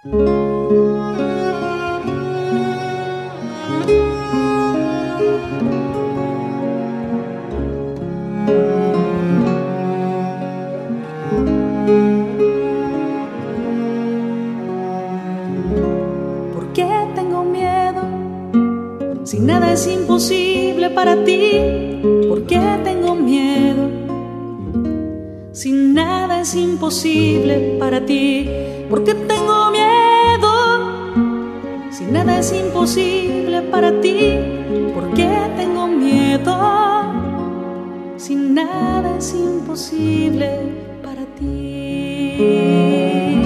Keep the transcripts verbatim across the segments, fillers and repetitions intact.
¿Por qué tengo miedo? Si nada es imposible para ti. ¿Por qué tengo miedo? Si nada es imposible para ti. ¿Por qué tengo miedo? Si nada es imposible para ti. ¿Por qué tengo miedo? Si nada es imposible para ti.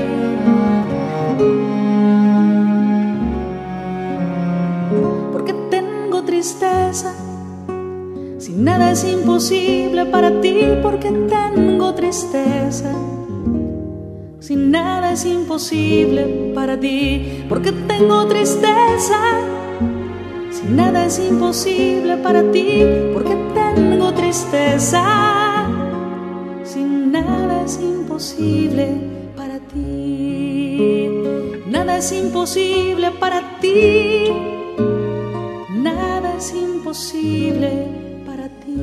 ¿Por qué tengo tristeza? Si nada es imposible para ti. ¿Por qué tengo tristeza? Si nada es imposible para ti. ¿Por qué tengo tristeza? Si nada es imposible para ti. ¿Por qué tengo tristeza? Si nada es imposible para ti. Nada es imposible para ti. Nada es imposible para ti.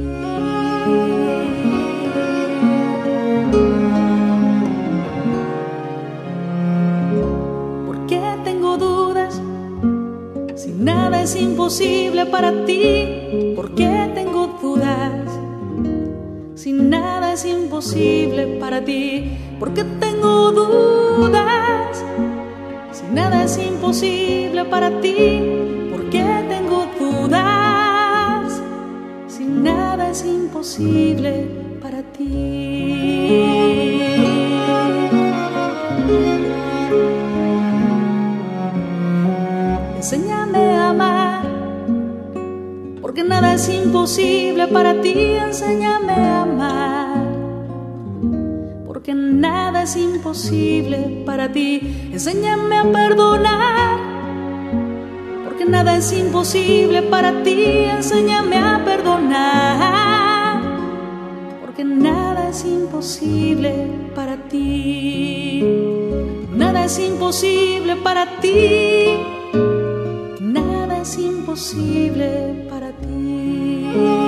¿Por qué tengo dudas? Si nada es imposible para ti. ¿Por qué tengo dudas? Si nada es imposible para ti. ¿Por qué tengo dudas? Si nada es imposible para ti. ¿Por qué tengo dudas? Si nada es imposible para ti. Enséñame a amar, porque nada es imposible para ti. Enséñame a amar, porque nada es imposible para ti. Enséñame a perdonar, porque nada es imposible para ti. Enséñame a perdonar, porque nada es imposible para ti. Nada es imposible para ti. Nada es imposible para ti.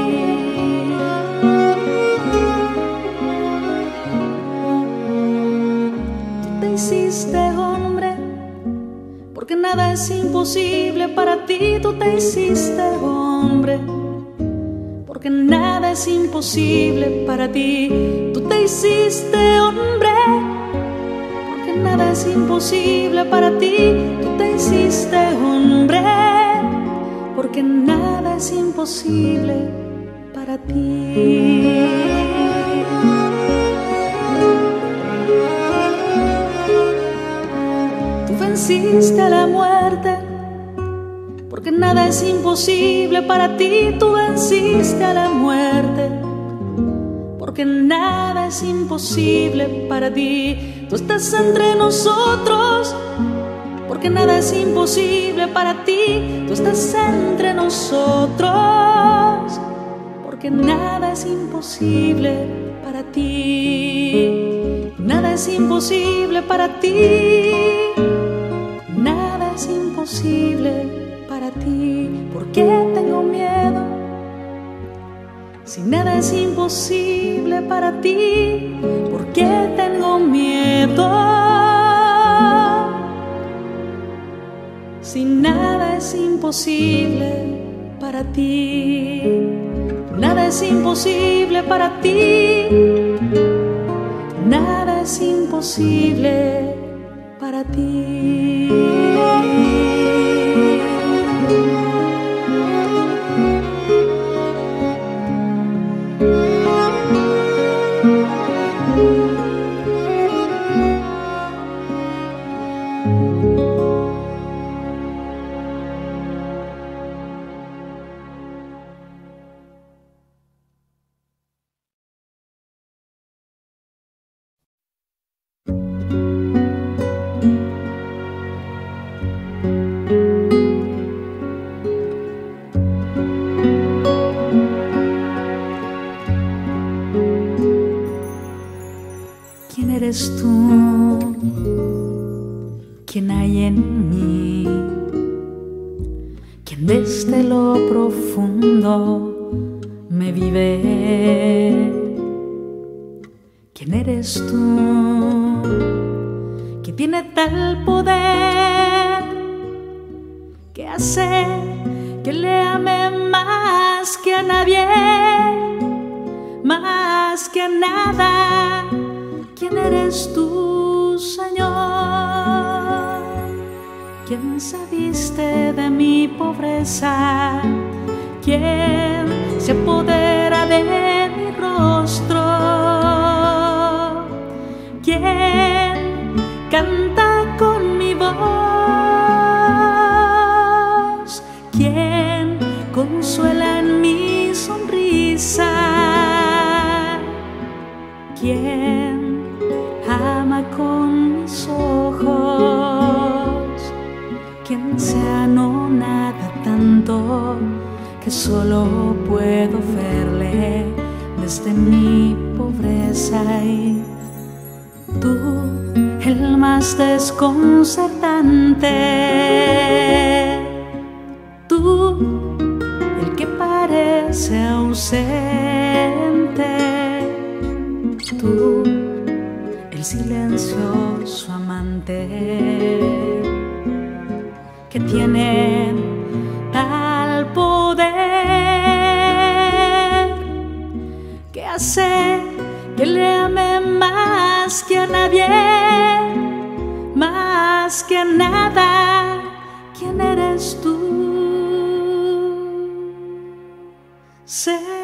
Tú te hiciste hombre, porque nada es imposible para ti. Tú te hiciste hombre, porque nada es imposible para ti. Tú te hiciste hombre, porque nada es imposible para ti. Tú te hiciste hombre, porque nada es imposible para ti. Tú venciste a la muerte, porque nada es imposible para ti. Tú venciste a la muerte, porque nada es imposible para ti. Tú estás entre nosotros, porque nada es imposible para ti. Tú estás entre nosotros, porque nada es imposible para ti. Nada es imposible para ti. Nada es imposible para ti. ¿Por qué tengo miedo? Si nada es imposible para ti. ¿Por qué tengo miedo? Si nada es imposible para ti. Nada es imposible para ti. Nada es imposible para ti. ¿Quién eres tú? quién hay en mí, quien desde lo profundo me vive. ¿Quién eres tú que tiene tal poder que hace que le ame más que a nadie, más que a nada? ¿Quién eres tú, Señor? ¿Quién se viste de mi pobreza? ¿Quién se apodera de mi rostro? ¿Quién canta con mi voz? ¿Quién consuela en mi sonrisa? ¿Quién ama con mis ojos? ¿Quién se anonada tanto que solo puedo verle desde mi pobreza? Y tú, el más desconcertante, tú, el que parece ausente, tú, el silencioso amante, que tiene tal poder que hace que le ame más que a nadie, más que a nada. ¿Quién eres tú, Señor?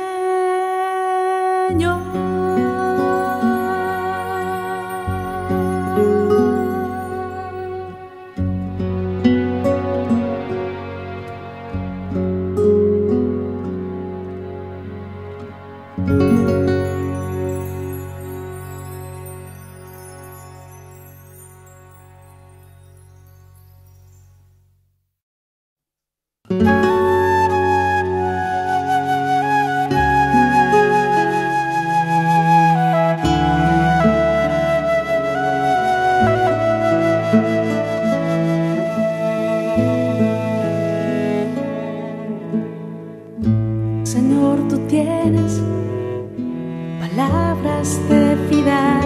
Señor, tú tienes palabras de vida.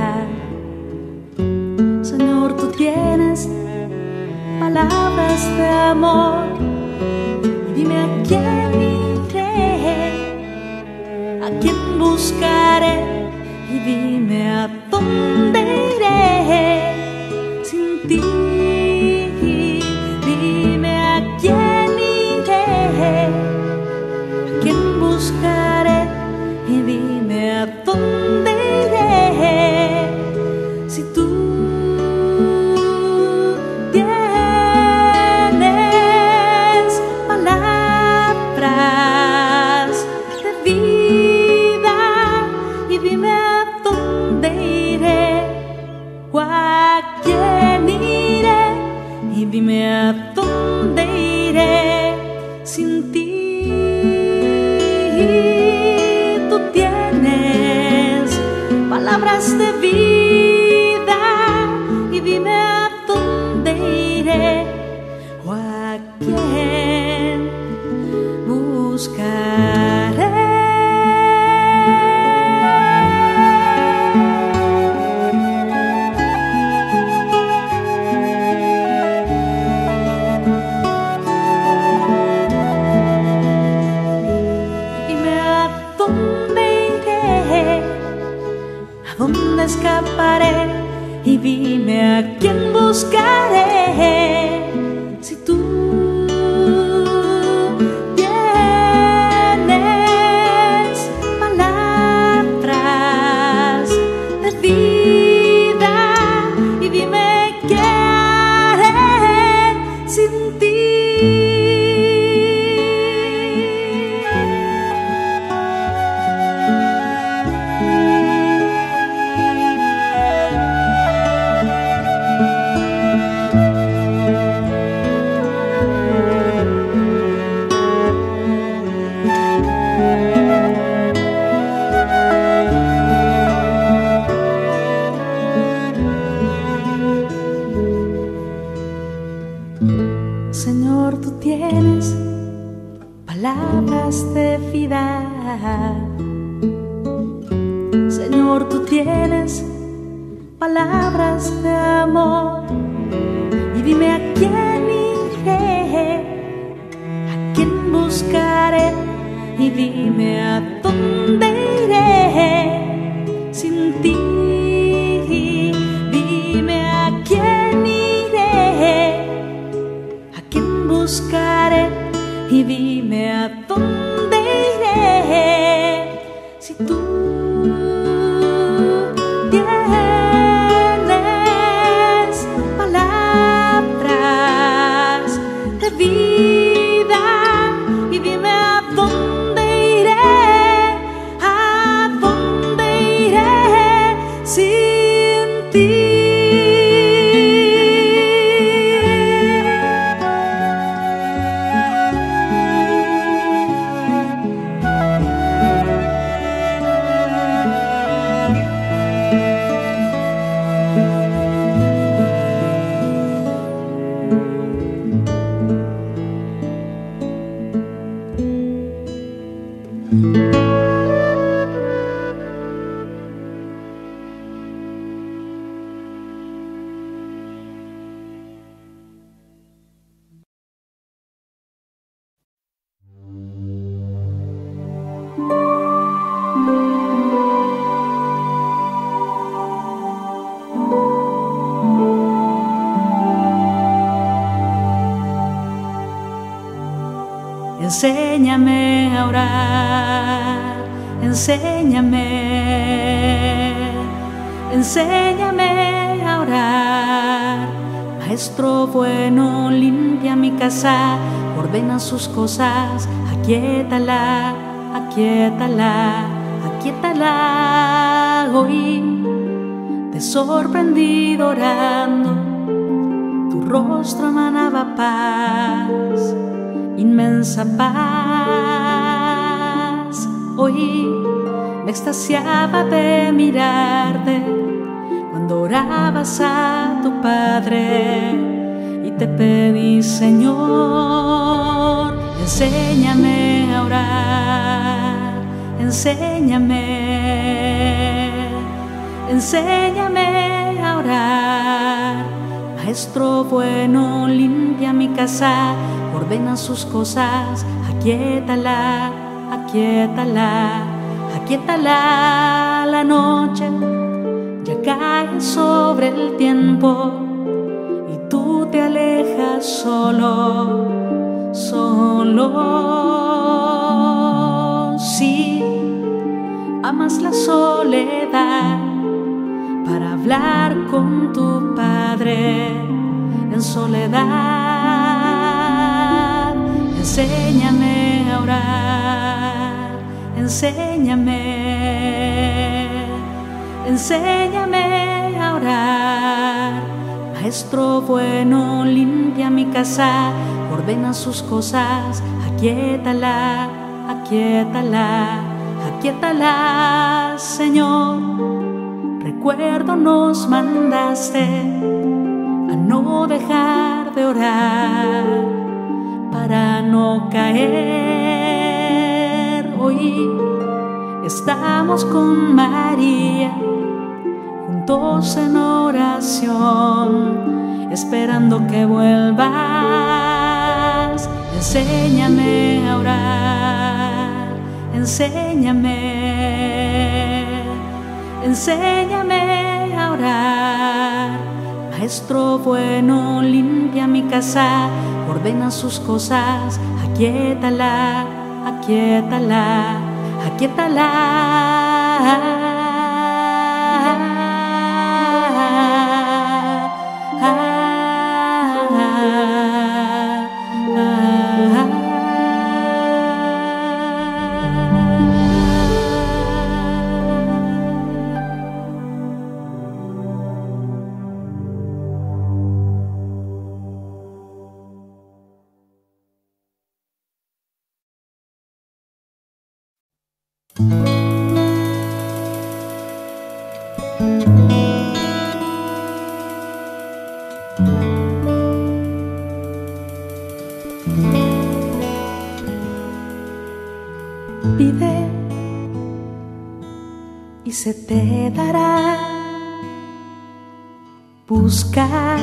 Señor, tú tienes palabras de amor. Y dime a quién iré, a quién buscaré, y dime a dónde iré sin ti. Dime a quién iré, buscaré, y dime a dónde iré si tú tienes palabras de vida. Y dime a dónde iré, o a quién iré, y dime a dónde iré sin ti. Tú tienes palabras de vida, y dime a dónde iré, o a quién buscaré. ¿A dónde escaparé? Y dime a quién buscaré si tú tienes palabras de vida. Y dime qué haré sin ti. palabras de vida. Señor, tú tienes palabras de amor, y dime a quién iré, a quién buscaré, y dime a dónde iré sin ti. Dime a quién iré, a quién buscaré, y dime a dónde iré si tú tienes palabras de vida. Y dime a dónde iré, a dónde iré sin ti. Enséñame a orar, enséñame, enséñame a orar. Maestro bueno, limpia mi casa, ordena sus cosas, aquíétala, aquíétala, aquíétala. Hoy te he sorprendido orando, tu rostro emanaba paz, inmensa paz. Hoy me extasiaba de mirarte cuando orabas a tu Padre, y te pedí, Señor, enséñame a orar, enséñame, enséñame a orar. Maestro bueno, limpia mi casa, ordena sus cosas, aquíétala, aquíétala, aquíétala. La noche ya cae sobre el tiempo y tú te alejas solo, solo. Sí, amas la soledad para hablar con tu Padre en soledad. Enséñame a orar, enséñame, enséñame a orar. Maestro bueno, limpia mi casa, ordena sus cosas, aquíétala, aquíétala, aquíétala. Señor, recuerdo nos mandaste a no dejar de orar para no caer. Hoy estamos con María juntos en oración, esperando que vuelvas. Enséñame a orar, enséñame, enséñame a orar. Maestro bueno, limpia mi casa, ordena sus cosas, aquíétala, aquíétala, aquíétala. se te dará. Busca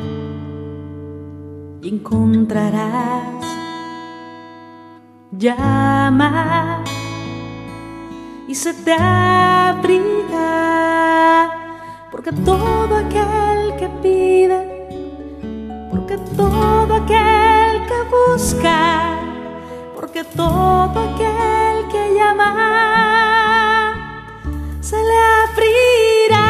y encontrarás. Llama y se te abrirá, porque todo aquel que pide, porque todo aquel que busca, porque todo aquel que llama, se le abrirá.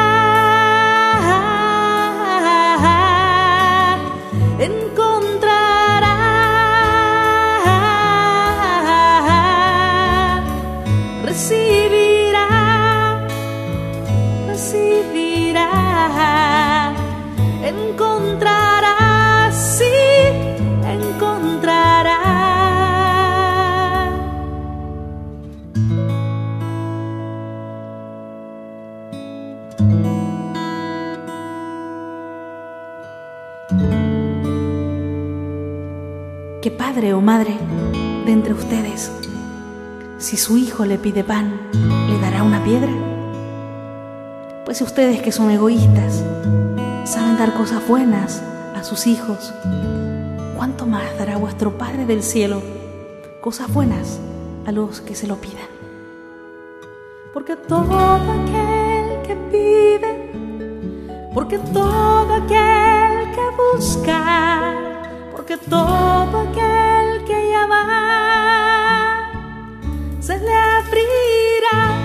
Encontrará, recibirá, recibirá, encontrará, sí, encontrará. ¿Qué padre o madre de entre ustedes, si su hijo le pide pan, le dará una piedra? Pues si ustedes, que son egoístas, saben dar cosas buenas a sus hijos, ¿cuánto más dará vuestro Padre del cielo cosas buenas a los que se lo pidan? Porque todo aquel que pide, porque todo aquel que busca, porque todo aquel que llama, se le abrirá,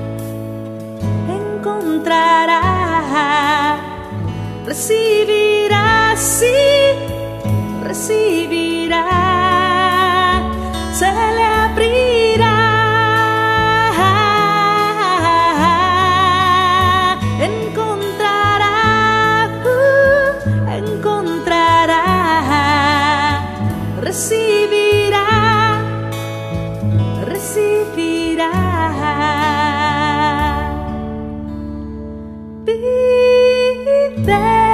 encontrará, recibirá, sí, recibirá, se le abrirá, encontrará, uh, encontrará, recibirá, recibirá. Pide.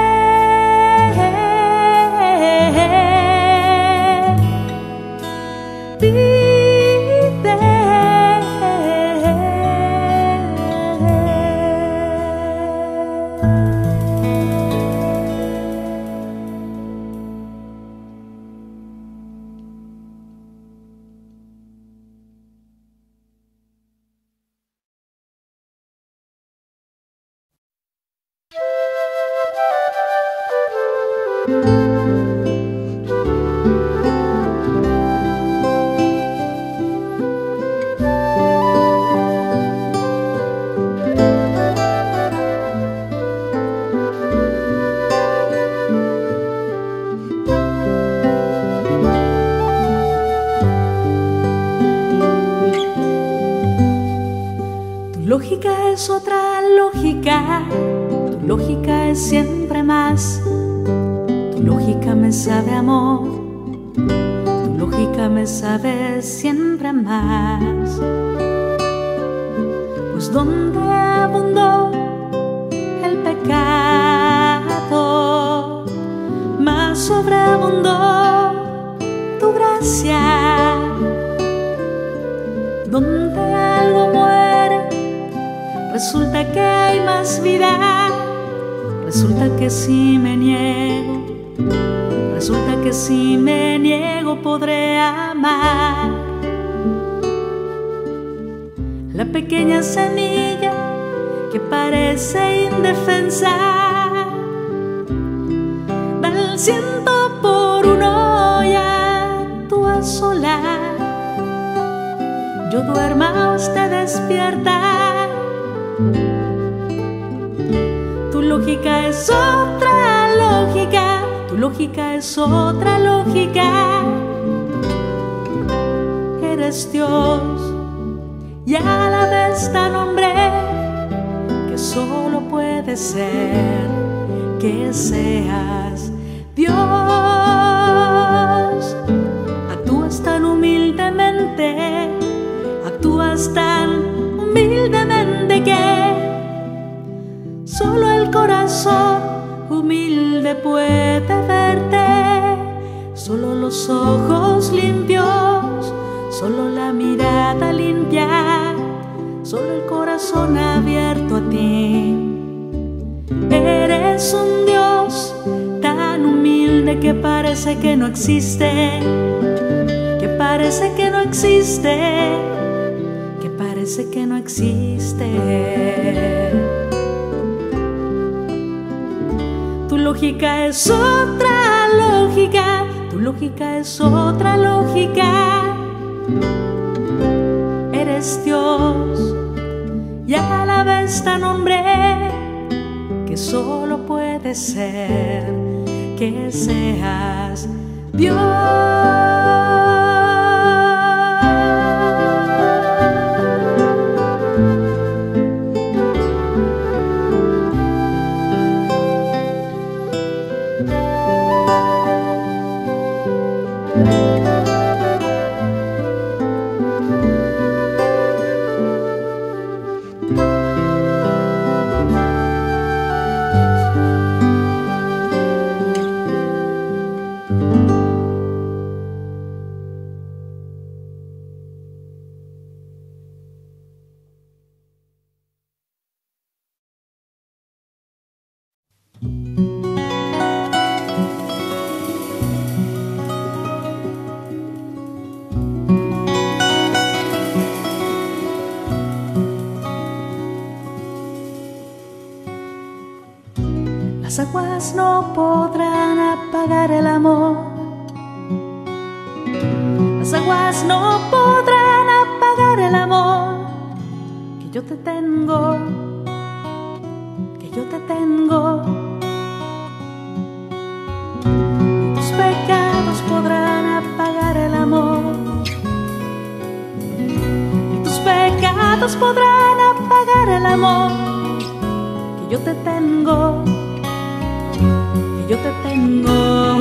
Lógica es otra lógica, tu lógica es siempre más. Tu lógica me sabe amor, tu lógica me sabe siempre más. Pues donde abundó el pecado, más sobreabundó tu gracia. Donde algo muere, resulta que hay más vida. Resulta que si me niego, resulta que si me niego podré amar. La pequeña semilla que parece indefensa da el ciento por uno y actúa sola. Yo duerma, usted despierta. Tu lógica es otra lógica, tu lógica es otra lógica. Eres Dios y a la vez tan hombre, que solo puede ser que seas Dios. Actúas tan humildemente, actúas tan humildemente que solo el corazón humilde puede verte. Solo los ojos limpios, solo la mirada limpia, solo el corazón abierto Eres un Dios tan humilde que parece que no existe, que parece que no existe, que parece que no existe. Tu lógica es otra lógica, tu lógica es otra lógica. Eres Dios y a la vez tan hombre que solo puede ser que seas Dios. Las aguas no podrán apagar el amor. Las aguas no podrán apagar el amor que yo te tengo, que yo te tengo. Tus pecados podrán apagar el amor, y tus pecados podrán apagar el amor que yo te tengo, que yo te tengo.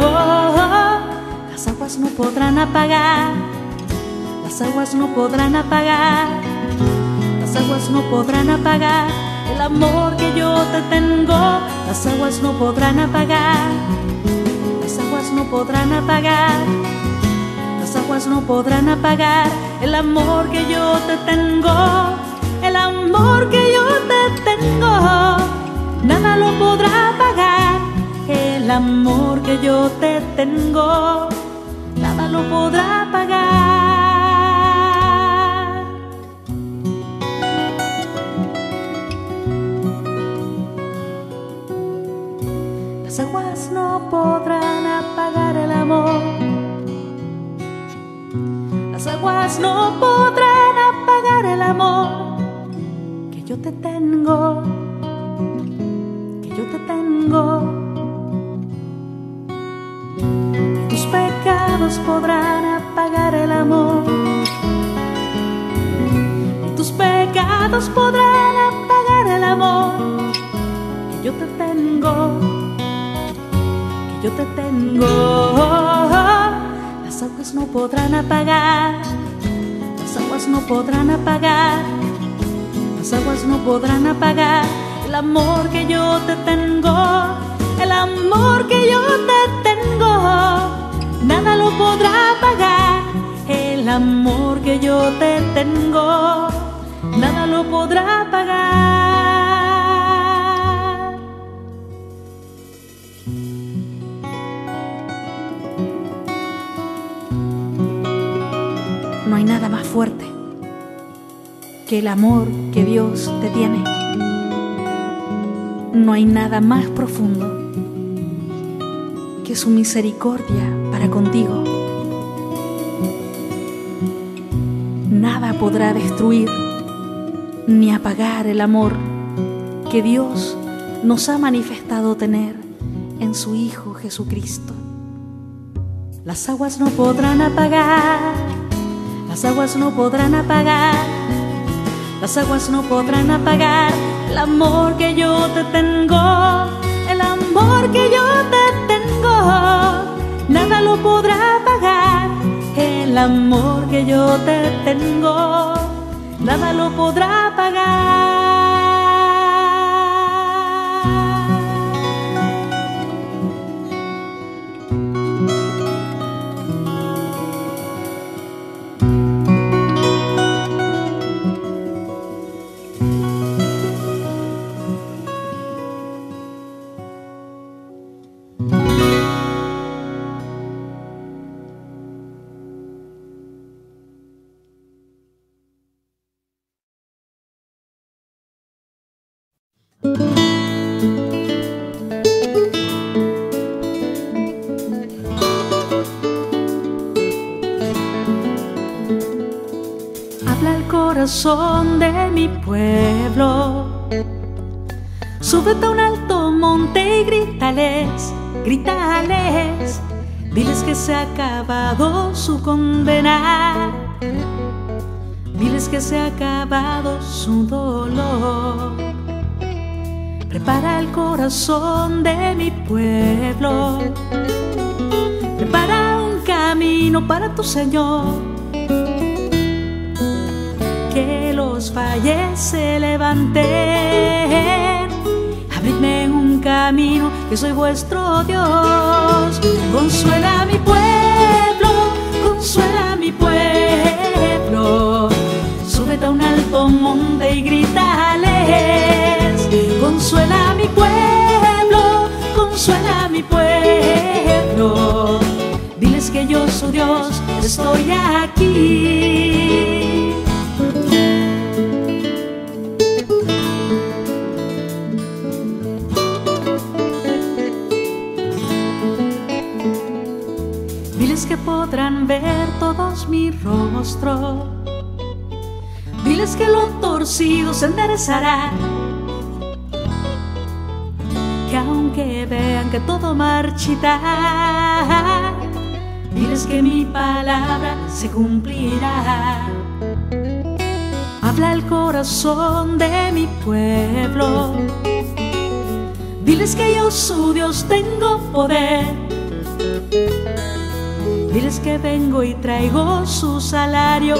Las aguas no podrán apagar, las aguas no podrán apagar, las aguas no podrán apagar el amor que yo te tengo. Las aguas no podrán apagar, las aguas no podrán apagar, las aguas no podrán apagar el amor que yo te tengo, el amor que yo te tengo. Nada lo podrá apagar, el amor que yo te tengo, nada lo podrá apagar. Las aguas no podrán apagar el amor, las aguas no podrán apagar el amor que yo te tengo, que yo te tengo. Tus pecados podrán apagar el amor, tus pecados podrán apagar el amor que yo te tengo, que yo te tengo. Las aguas no podrán apagar, las aguas no podrán apagar, las aguas no podrán apagar el amor que yo te tengo, el amor que yo te tengo. Nada lo podrá apagar, el amor que yo te tengo, nada lo podrá apagar. No hay nada más fuerte que el amor que Dios te tiene. No hay nada más profundo que su misericordia para contigo. Nada podrá destruir ni apagar el amor que Dios nos ha manifestado tener en su Hijo Jesucristo. Las aguas no podrán apagar, las aguas no podrán apagar, las aguas no podrán apagar el amor que yo te tengo, el amor que yo te tengo. Nada lo podrá apagar, el amor que yo te tengo, nada lo podrá apagar. corazón de mi pueblo. Súbete a un alto monte y grítales, grítales, diles que se ha acabado su condena, diles que se ha acabado su dolor. Prepara el corazón de mi pueblo, prepara un camino para tu Señor, que los valles se levanten. Abridme un camino, que soy vuestro Dios. Consuela a mi pueblo, consuela a mi pueblo. Súbete a un alto monte y grítales. Consuela a mi pueblo, consuela a mi pueblo. Diles que yo, su Dios, estoy aquí. Diles que podrán ver todos mi rostro. Diles que lo torcido se enderezará, que aunque vean que todo marchita, diles que mi palabra se cumplirá. Habla el corazón de mi pueblo. Diles que yo, su Dios, tengo poder. Diles que vengo y traigo su salario.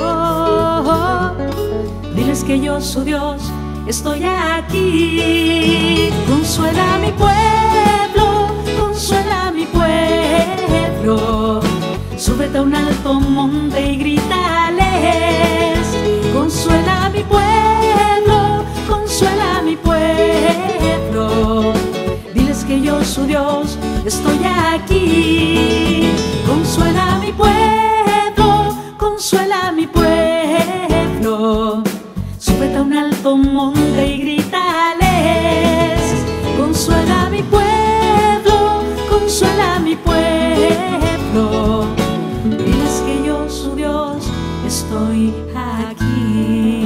Diles que yo, su Dios, estoy aquí. Consuela a mi pueblo, consuela a mi pueblo. Súbete a un alto monte y grítales. Consuela a mi pueblo, consuela a mi pueblo. Diles que yo, su Dios, estoy aquí. Consuela a mi pueblo, consuela a mi pueblo. Súbete a un alto monte y grítales. Consuela a mi pueblo, consuela a mi pueblo. Diles que yo, su Dios, estoy aquí.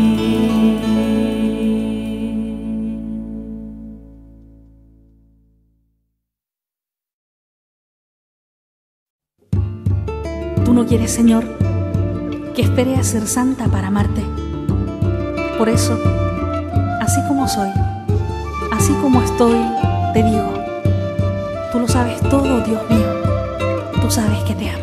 Tú no quieres, Señor, que espere a ser santa para amarte. Por eso, así como soy, así como estoy, te digo, tú lo sabes todo, Dios mío, tú sabes que te amo.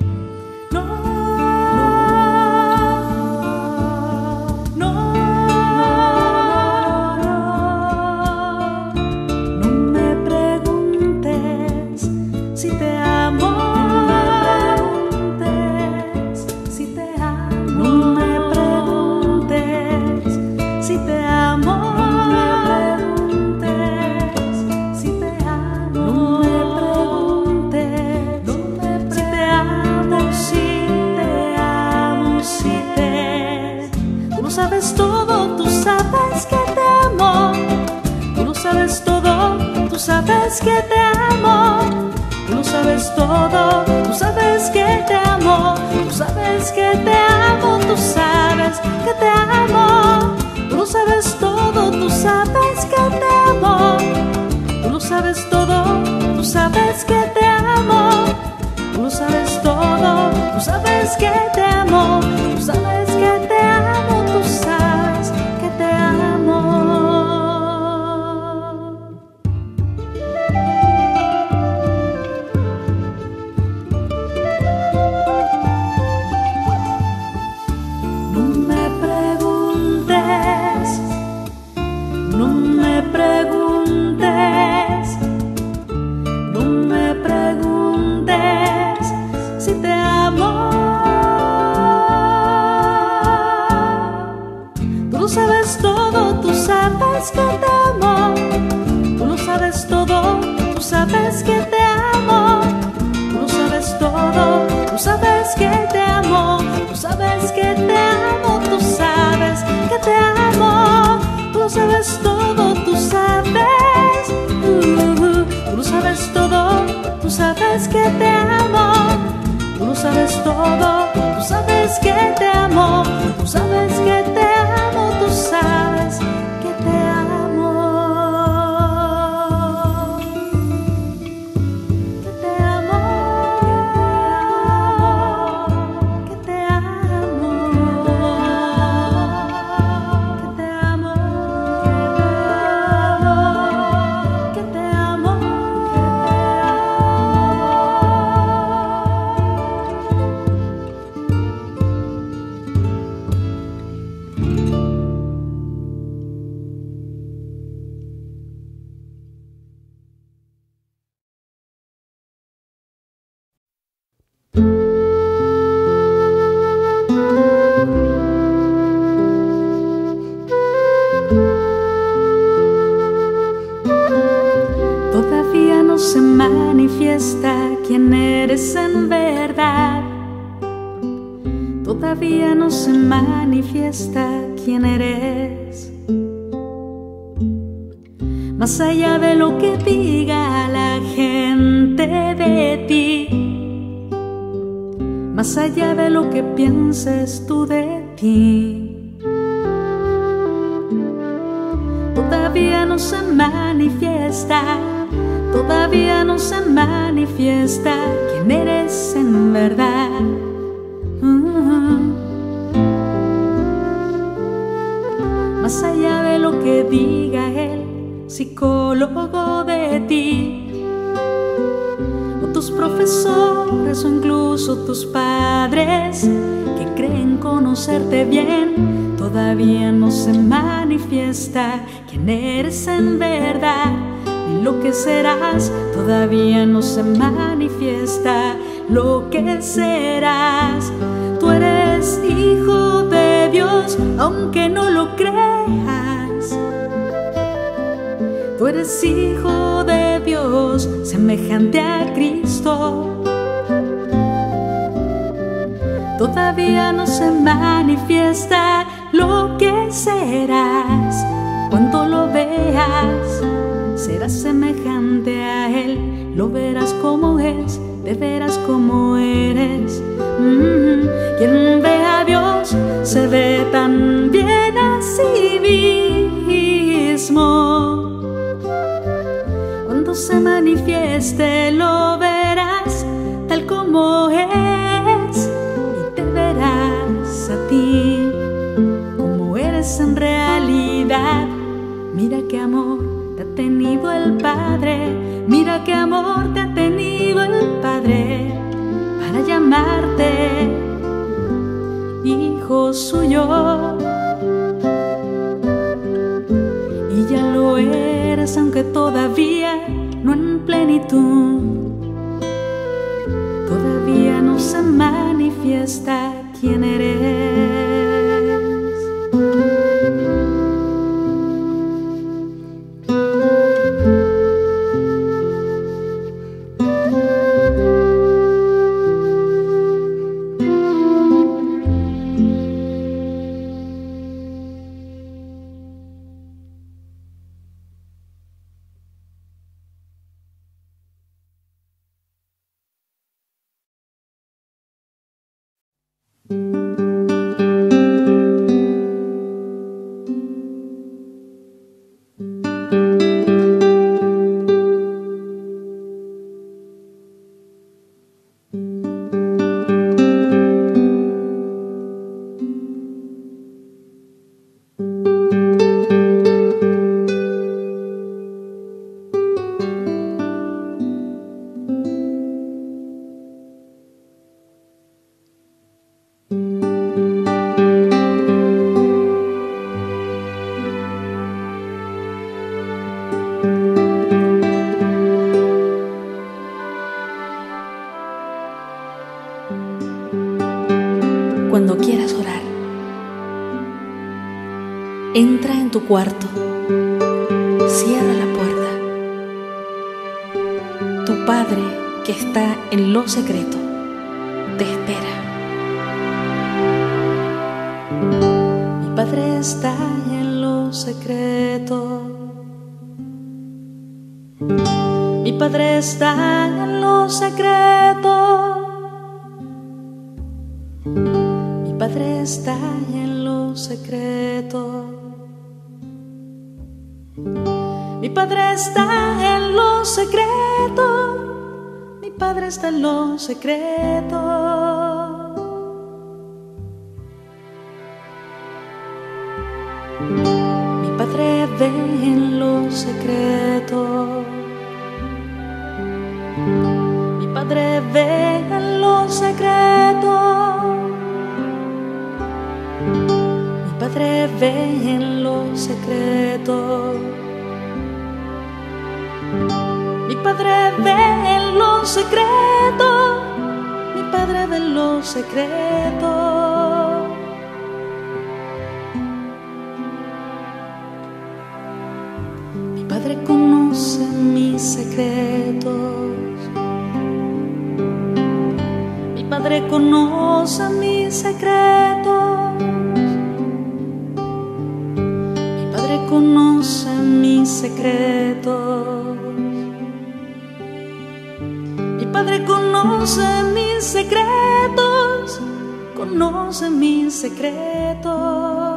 sabes que te amo, tú lo sabes todo, tú sabes que te amo, tú sabes que te amo, tú sabes que te amo, tú lo sabes todo, tú sabes que te amo, tú lo sabes todo, tú sabes que te amo, tú lo sabes todo, tú sabes que te amo, tú sabes que te amo, tú sabes que te amo. No me preguntes, no me preguntes si te amo. Tú lo sabes todo, tú sabes que te amo. Tú lo sabes todo, tú sabes que te amo. Tú lo sabes todo, tú sabes que te amo. Tú sabes que te amo, tú sabes que te amo. Tú lo sabes todo, tú sabes, uh, tú lo sabes todo, tú sabes que te amo. Tú lo sabes todo, tú sabes que te amo, tú sabes que te amo. no se manifiesta quién eres en verdad. Todavía no se manifiesta quién eres. Más allá de lo que diga la gente de ti, más allá de lo que pienses tú de ti, todavía no se manifiesta, todavía no se manifiesta quién eres en verdad. Uh-huh. Más allá de lo que diga el psicólogo de ti, o tus profesores, o incluso tus padres que creen conocerte bien, todavía no se manifiesta quién eres en verdad. Ni lo que serás, todavía no se manifiesta lo que serás. Tú eres hijo de Dios, aunque no lo creas. Tú eres hijo de Dios, semejante a Cristo. Todavía no se manifiesta lo que serás. Cuando lo veas, serás semejante a Él. Lo verás como es, te verás como eres. Mm-hmm. Quien ve a Dios se ve también a sí mismo. Cuando se manifieste lo verás tal como es, y te verás a ti como eres en realidad. Mira qué amor te ha tenido el Padre, mira qué amor te ha tenido el Padre, para llamarte hijo suyo. Y ya lo eres, aunque todavía no en plenitud. Todavía no se manifiesta quién eres. Cuando quieras orar, entra en tu cuarto, cierra la puerta. Tu Padre, que está en lo secreto, te espera. Mi Padre está en lo secreto. Mi Padre está en lo secreto. Mi Padre está en lo secreto. Mi Padre está en lo secreto. Mi Padre está en lo secreto. Mi Padre ve en lo secreto. Mi Padre ve en lo secreto. Mi Padre ve en lo secreto. Mi Padre ve en lo secreto. Mi Padre ve en lo secreto. Mi Padre conoce conoce mis secretos. Mi Padre conoce mis secretos. Mi Padre conoce mis secretos. Mi Padre conoce mis secretos. Conoce mis secretos.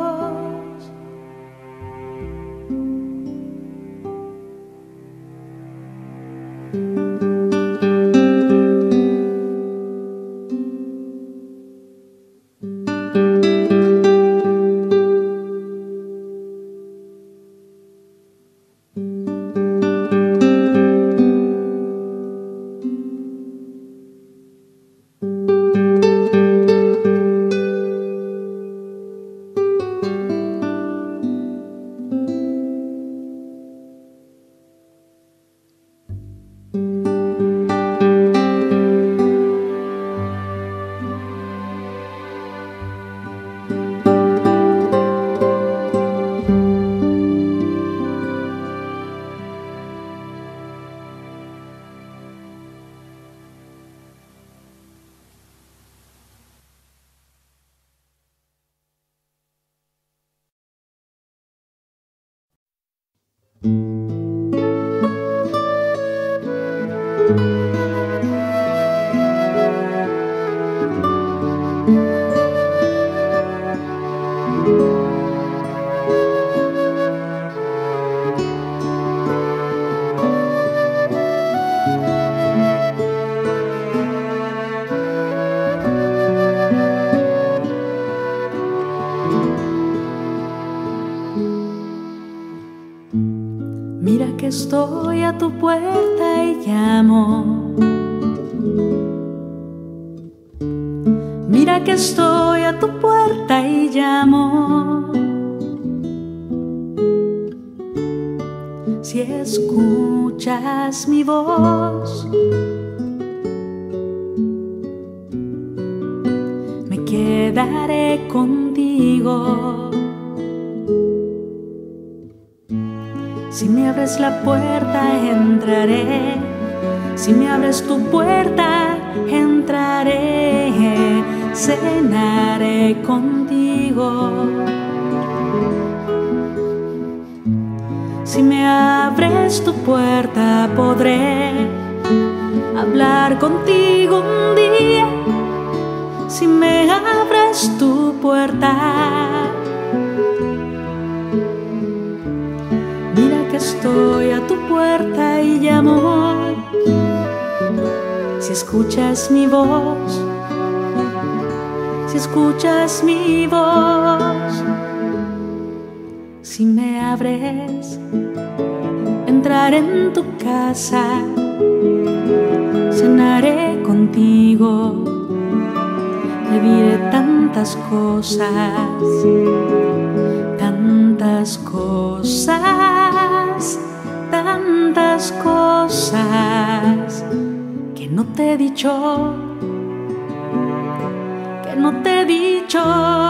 Mira que estoy a tu puerta y llamo. Mira que estoy a tu puerta y llamo. Si escuchas mi voz, me quedaré contigo. Si me abres la puerta, entraré. Si me abres tu puerta, entraré. Cenaré contigo. Si me abres tu puerta, podré hablar contigo un día. Si me abres tu puerta, mira que estoy a tu puerta y llamo. Si escuchas mi voz, si escuchas mi voz, si me abres, entraré en tu casa, cenaré contigo, te diré tantas cosas, tantas cosas, tantas cosas que no te he dicho, que no te he dicho.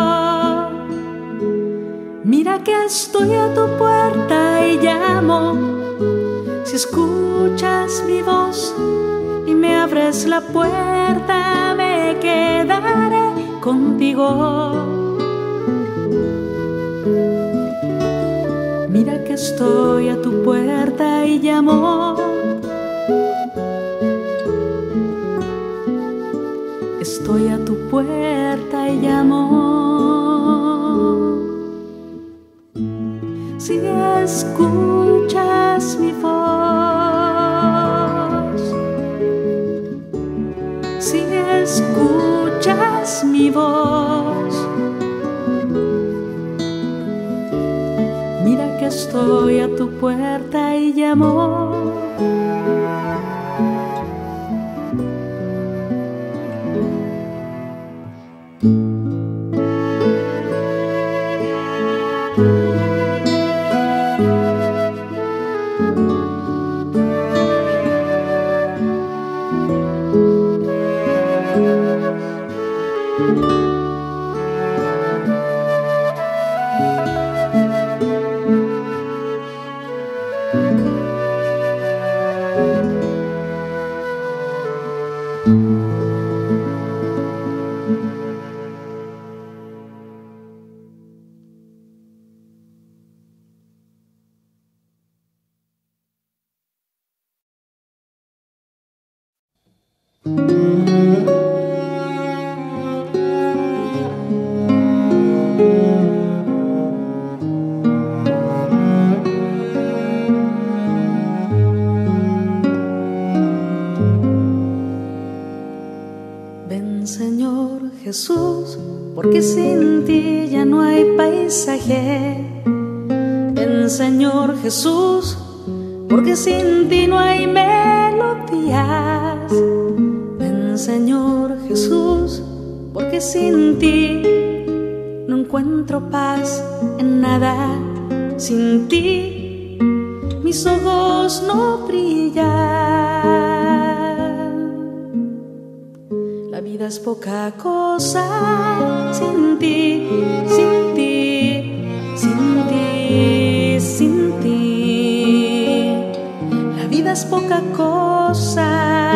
Mira que estoy a tu puerta y llamo. Si escuchas mi voz y me abres la puerta, me quedaré contigo. Mira que estoy a tu puerta y llamo. Estoy a tu puerta y llamo. Si escuchas mi voz, si escuchas mi voz, mira que estoy a tu puerta y llamo. Ven, Señor Jesús, porque sin ti ya no hay paisaje. Ven, Señor Jesús, porque sin ti no hay melodías. Ven, Señor Jesús, porque sin ti no encuentro paz en nada. Sin ti mis ojos no brillan. La vida es poca cosa sin ti, sin ti, sin ti, sin ti. La vida es poca cosa.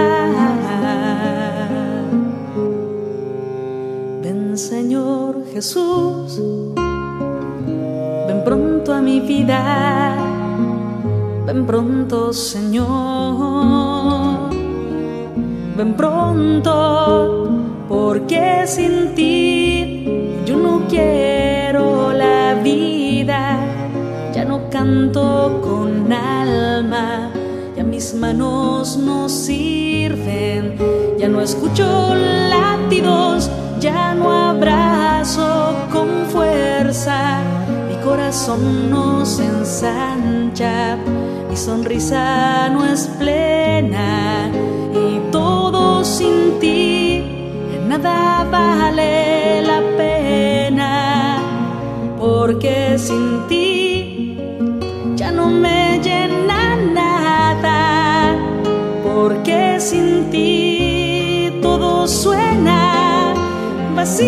Ven, Señor Jesús, ven pronto a mi vida, ven pronto, Señor, ven pronto, porque sin ti yo no quiero la vida. Ya no canto con alma, ya mis manos no sirven, ya no escucho latidos, ya no abrazo con fuerza. Mi corazón no se ensancha, mi sonrisa no es plena, y todo sin ti nada vale la pena. Porque sin ti ya no me llena nada, porque sin ti todo suena vacío.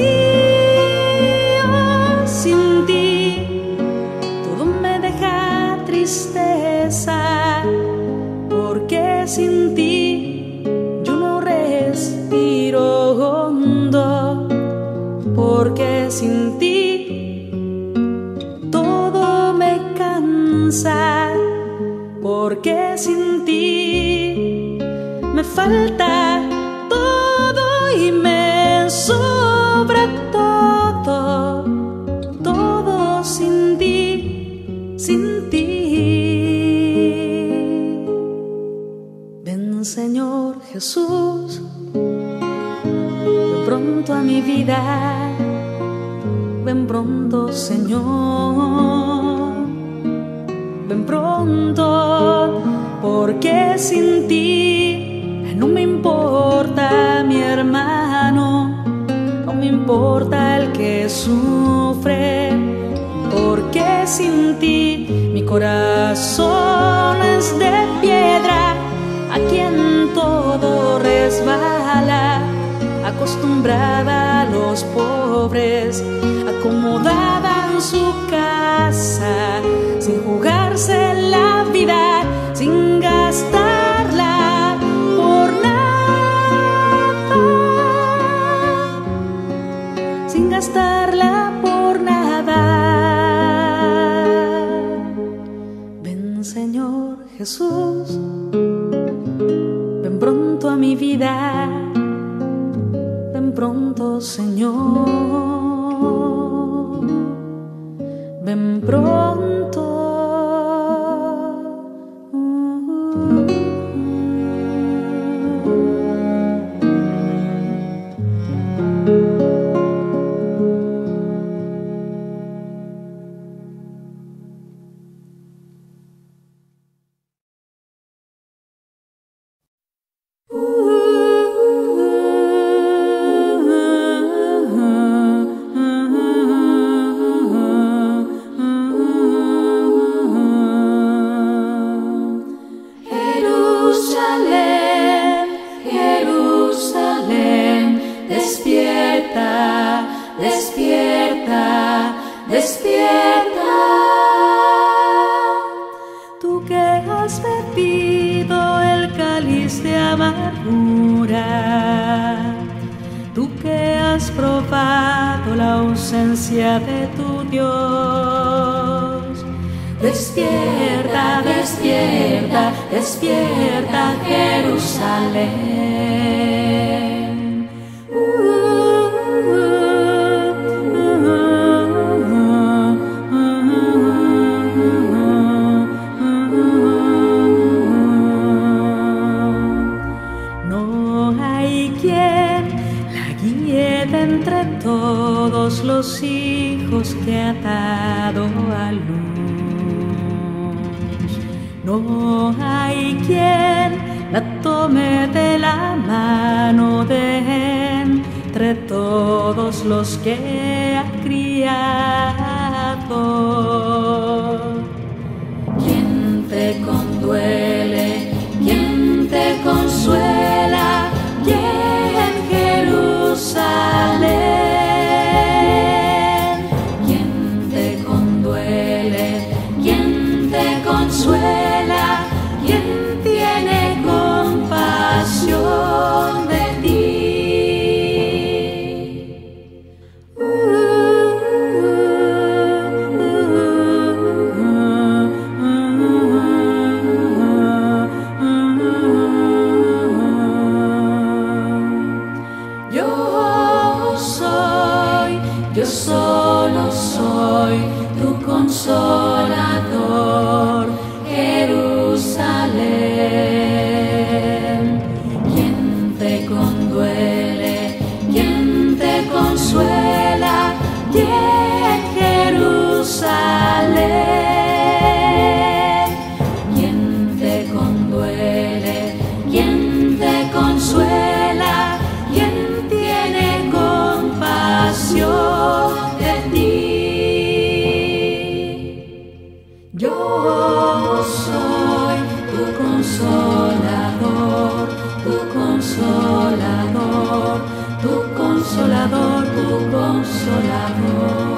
Sin ti todo me deja tristeza, porque sin ti yo no respiro hondo, porque sin ti todo me cansa, porque sin ti me falta todo y me sobra todo, todo sin ti, sin ti. Ven, Señor Jesús, ven pronto a mi vida, ven pronto, Señor, ven pronto, porque sin ti no me importa mi hermano, no me importa el que sufre, porque sin ti mi corazón es de piedra, a quien todo resbala, acostumbrada a los pobres, acomodada en su casa, sin jugarse la vida, sin gastarla por nada, sin gastarla por nada. Ven, Señor Jesús, ven pronto a mi vida, ven pronto, Señor, ven pronto. Tú que has bebido el cáliz triste amargura, tú que has probado la ausencia de tu Dios. Despierta, despierta, despierta, Jerusalén. Uh, uh, uh, No hay quien la guíe de entre todos los hijos que ha dado a luz. No hay quien la tome de la mano de entre todos los que ha criado. ¿Quién te conduele? ¿Quién te consuela? ¿Quién Jerusalén? ¿Quién te conduele? ¿Quién te consuela? ¿Quién tiene compasión de ti? Uh, Yo soy, yo solo soy tu consolador, Jerusalén. ¿Quién te conduele? ¿Quién te consuela? ¿Quién Jerusalén? ¿Quién te conduele? ¿Quién te consuela? ¿Quién tiene compasión de ti? Yo soy tu consolador, tu consolador, tu consolador, tu consolador.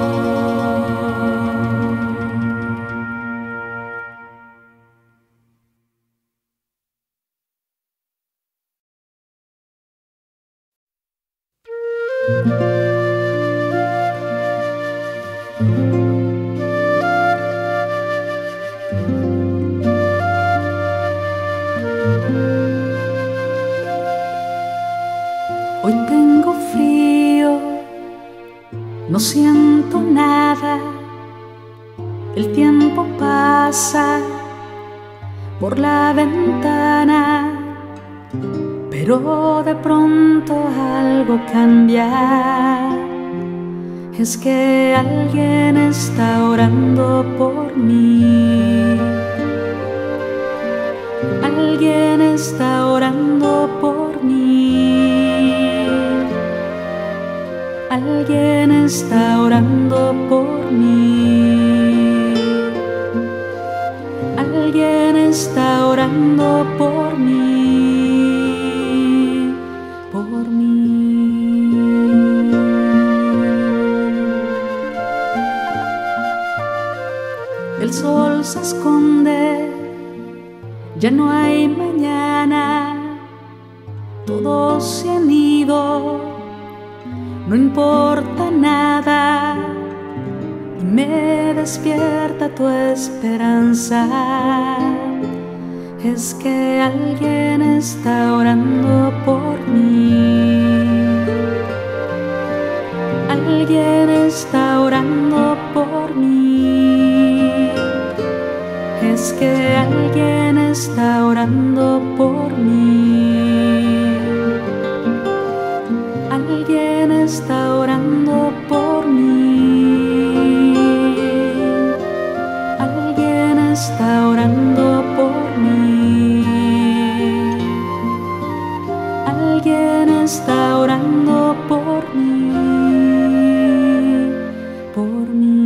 Hoy tengo frío, no siento nada, el tiempo pasa por la ventana, pero de pronto algo cambia. Es que alguien está orando por mí. Alguien está orando por mí. Alguien está orando por mí. Alguien está orando por mí. Por mí. El sol se esconde, ya no hay mañana, todos se han ido, no importa nada, y me despierta tu esperanza. Es que alguien está orando por mí. Alguien está orando por mí. Es que alguien está orando por mí. Alguien está orando por mí. Alguien está orando por mí. Alguien está orando por mí. Por mí.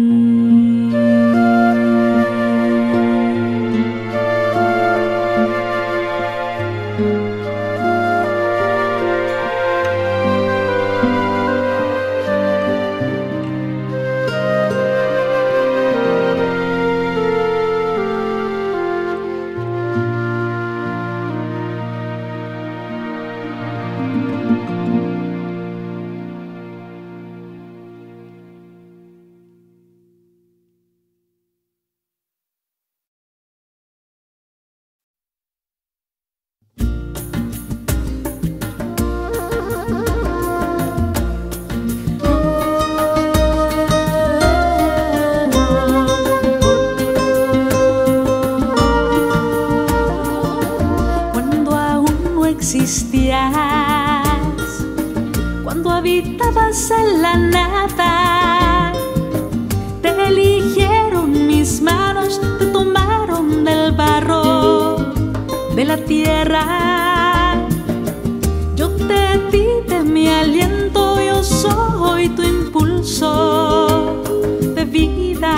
existías, cuando habitabas en la nada. Te eligieron mis manos, te tomaron del barro, de la tierra. Yo te di de mi aliento, yo soy tu impulso de vida.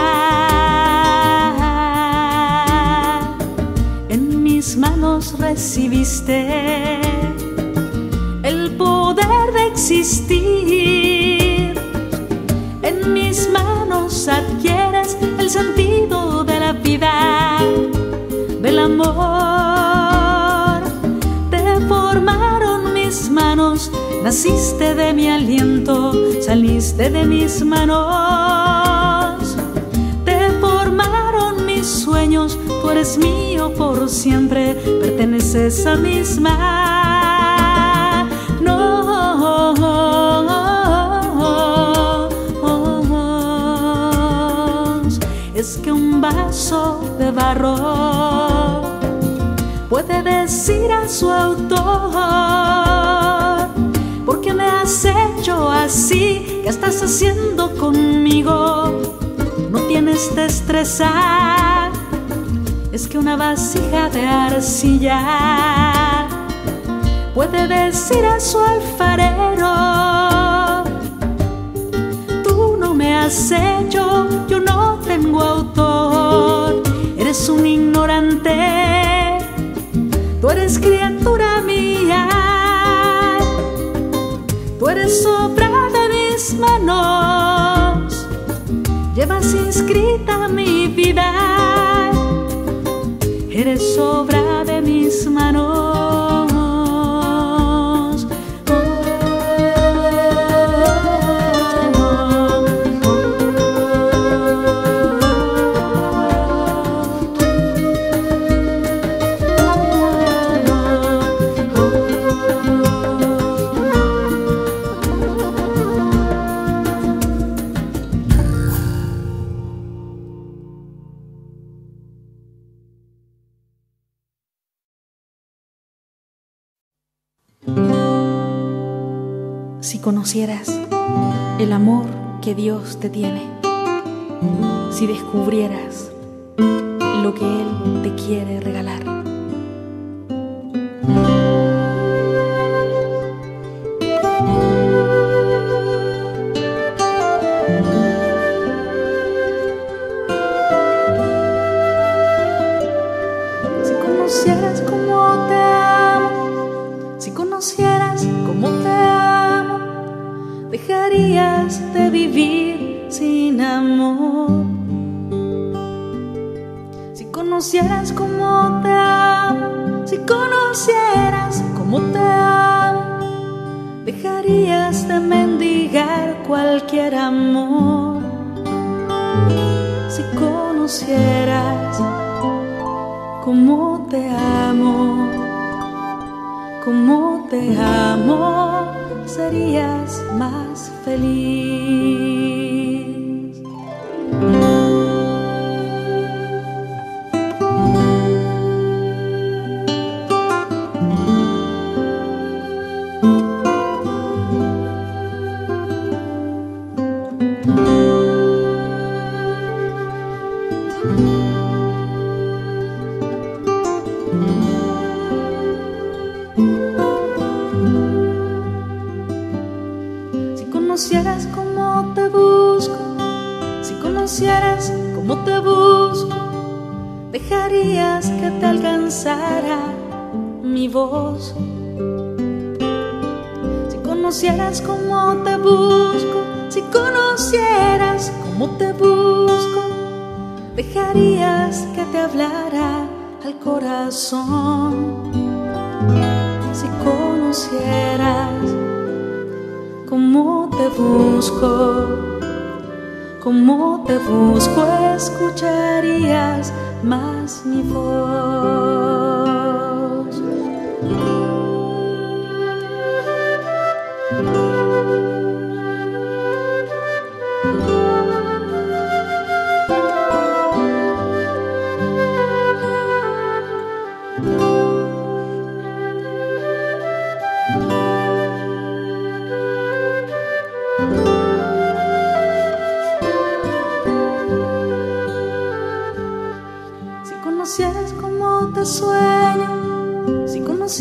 En mis manos recibiste el poder de existir. En mis manos adquieres el sentido de la vida, del amor. Te formaron mis manos, naciste de mi aliento, saliste de mis manos. Te formaron mis sueños, tú eres mío por siempre, perteneces a mis manos. Es que un vaso de barro puede decir a su autor: ¿por qué me has hecho así? ¿Qué estás haciendo conmigo? No tienes destreza. Es que una vasija de arcilla puede decir a su alfarero: tú no me has hecho, yo no tengo autor. Eres un ignorante, tú eres criatura mía, tú eres obra de mis manos, llevas inscrita mi vida, eres obra de mis manos. Si conocieras el amor que Dios te tiene, si descubrieras lo que Él te quiere regalar. Si conocieras cómo te amo, si conocieras cómo te amo, dejarías de vivir sin amor. Si conocieras cómo te amo, si conocieras cómo te amo, dejarías de mendigar cualquier amor. Si conocieras cómo te amo, cómo te amo, serías más feliz. Si conocieras cómo te busco, si conocieras cómo te busco, dejarías que te alcanzara mi voz. Si conocieras cómo te busco, si conocieras cómo te busco, dejarías que te hablara al corazón. Si conocieras cómo te busco, cómo te busco, escucharías más mi voz.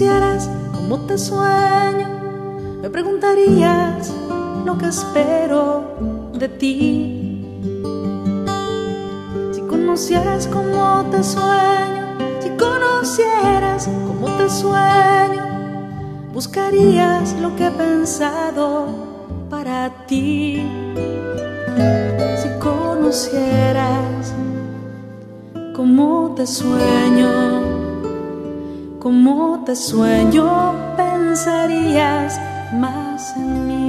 conocieras cómo te sueño, me preguntarías lo que espero de ti. Si conocieras cómo te sueño, si conocieras cómo te sueño, buscarías lo que he pensado para ti. Si conocieras cómo te sueño, cómo te sueño, pensarías más en mí.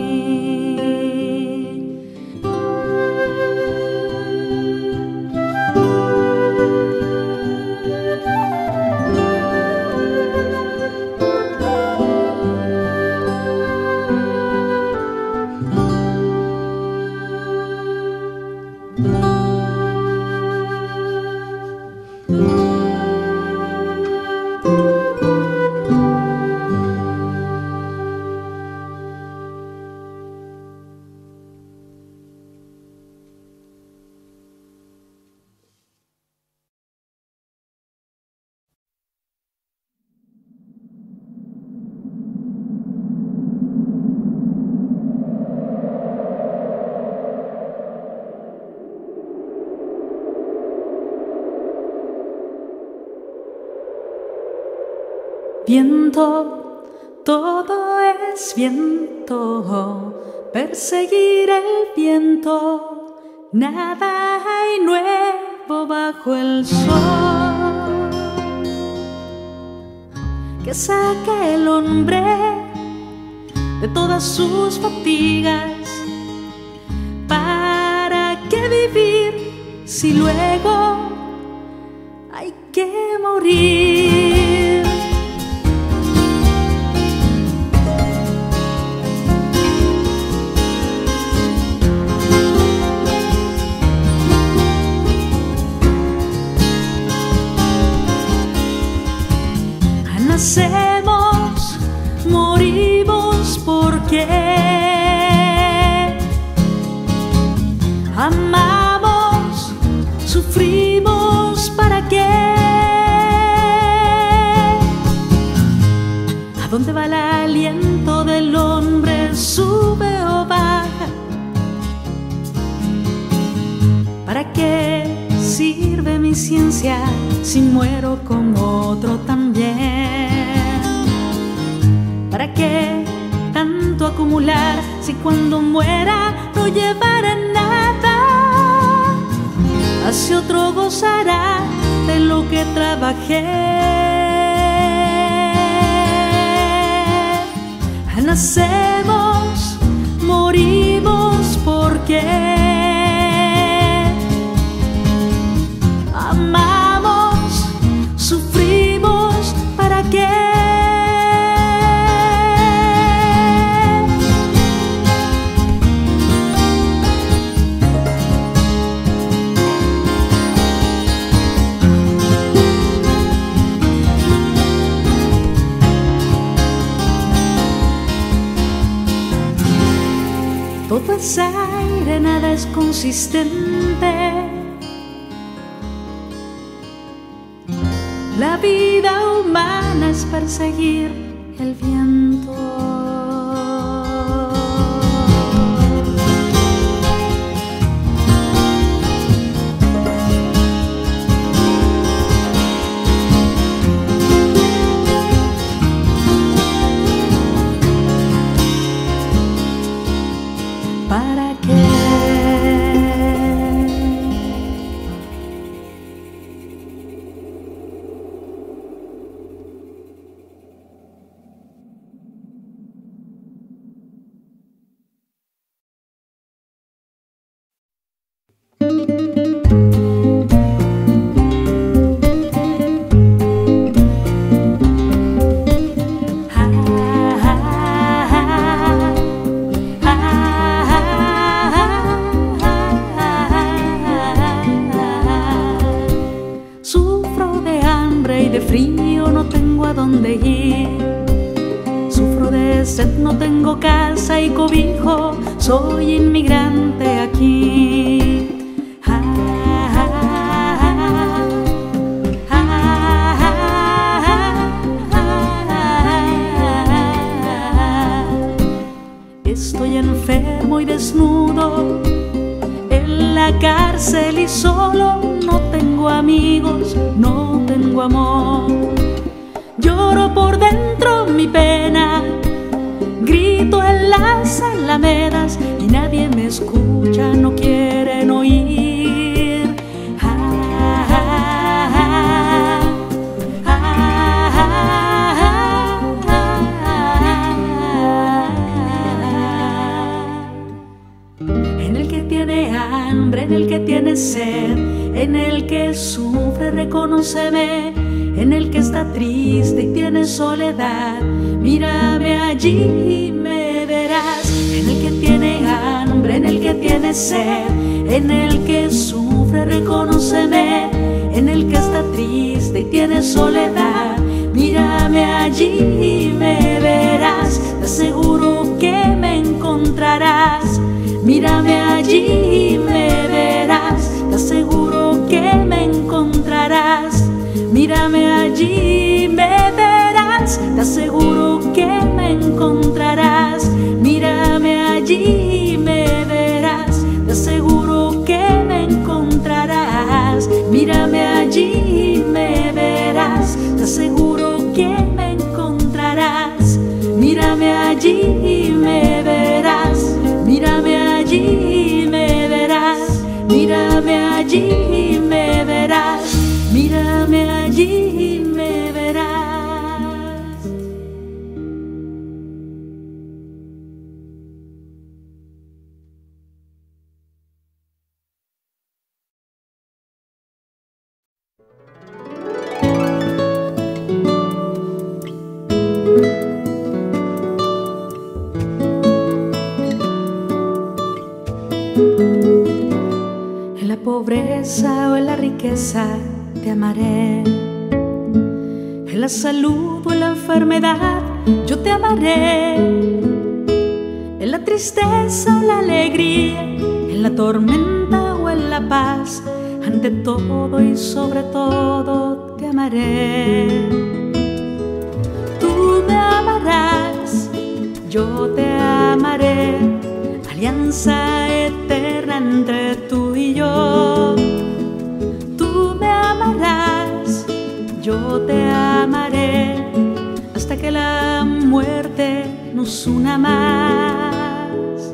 Viento, todo es viento, perseguir el viento, nada hay nuevo bajo el sol, que saque el hombre de todas sus fatigas. ¿Para qué vivir si luego hay que morir? Nacemos, morimos porque amamos, sufrimos para qué. ¿A dónde va el aliento del hombre? ¿Sube o baja? ¿Para qué sirve mi ciencia si muero como otro también? ¿Para qué tanto acumular si cuando muera no llevará nada? Así otro gozará de lo que trabajé. Nacemos, morimos porque amamos, sufrimos para qué. Todo es aire, nada es consistente. La vida humana es perseguir el viento. ¿Para qué? Frío, no tengo a dónde ir. Sufro de sed, no tengo casa y cobijo. Soy inmigrante aquí. Ah, ah, ah, ah, ah, ah, ah, desnudo en la cárcel y solo, no tengo amigos, no tengo amor. Lloro por dentro mi pena, grito en las alamedas y nadie me escucha, no quieren oír. Ah, ah, ah, ah, ah, ah. En el que tiene hambre, en el que tiene sed, en el que sufre, reconóceme. En el que está triste y tiene soledad, mírame allí y me verás. En el que tiene hambre, en el que tiene sed, en el que sufre, reconóceme. En el que está triste y tiene soledad, mírame allí y me verás. Te aseguro que me encontrarás. Mírame allí y me verás. Te aseguro que me encontrarás. Mírame allí, me verás, te aseguro que me encontrarás. Mírame allí, me verás, te aseguro que me encontrarás. Mírame allí, me verás, te aseguro que me encontrarás. Mírame allí, me verás, mírame allí, me verás. Mírame allí, me verás. Mírame allí y me verás. En la pobreza o en la riqueza te amaré, en la salud o en la enfermedad yo te amaré, en la tristeza o la alegría, en la tormenta o en la paz, ante todo y sobre todo te amaré. Tú me amarás, yo te amaré, alianza eterna entre tú y yo. Yo te amaré hasta que la muerte nos una más.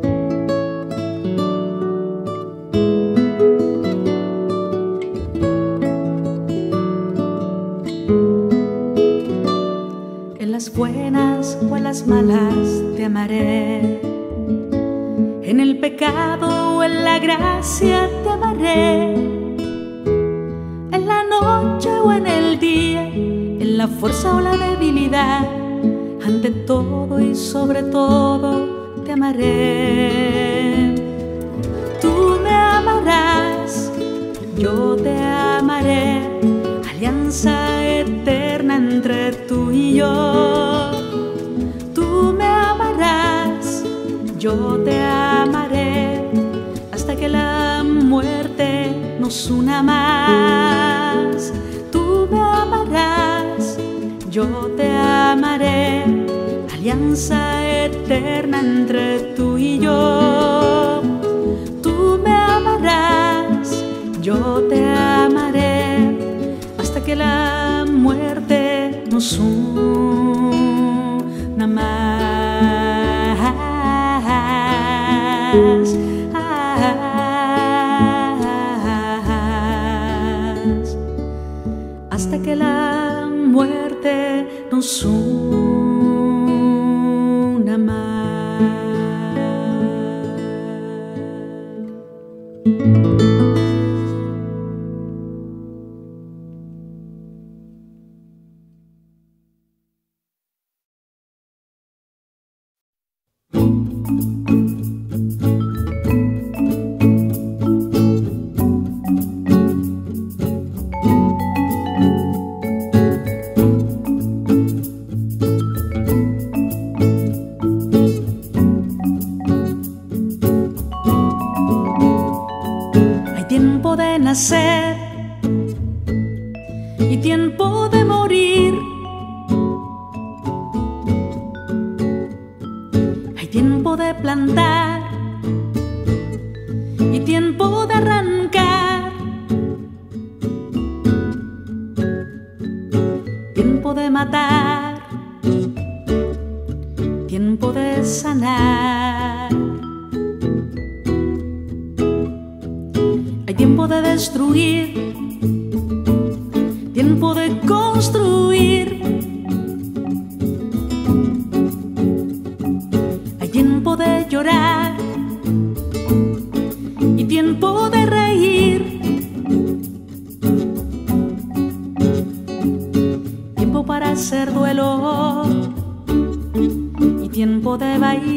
En las buenas o en las malas te amaré, en el pecado o en la gracia te amaré. En la noche o en el día, en la fuerza o la debilidad, ante todo y sobre todo te amaré. Tú me amarás, yo te amaré, alianza eterna entre tú y yo. Tú me amarás, yo te amaré, hasta que la muerte nos una más. Tú me amarás, yo te amaré, alianza eterna entre tú y yo. Tú me amarás, yo te amaré, hasta que la muerte nos una más. Hasta que la muerte nos una más. Nacer y tiempo de morir. Hay tiempo de plantar y tiempo de arrancar, tiempo de matar, tiempo de sanar. Hay tiempo de destruir, tiempo de construir. Hay tiempo de llorar y tiempo de reír. Tiempo para hacer duelo y tiempo de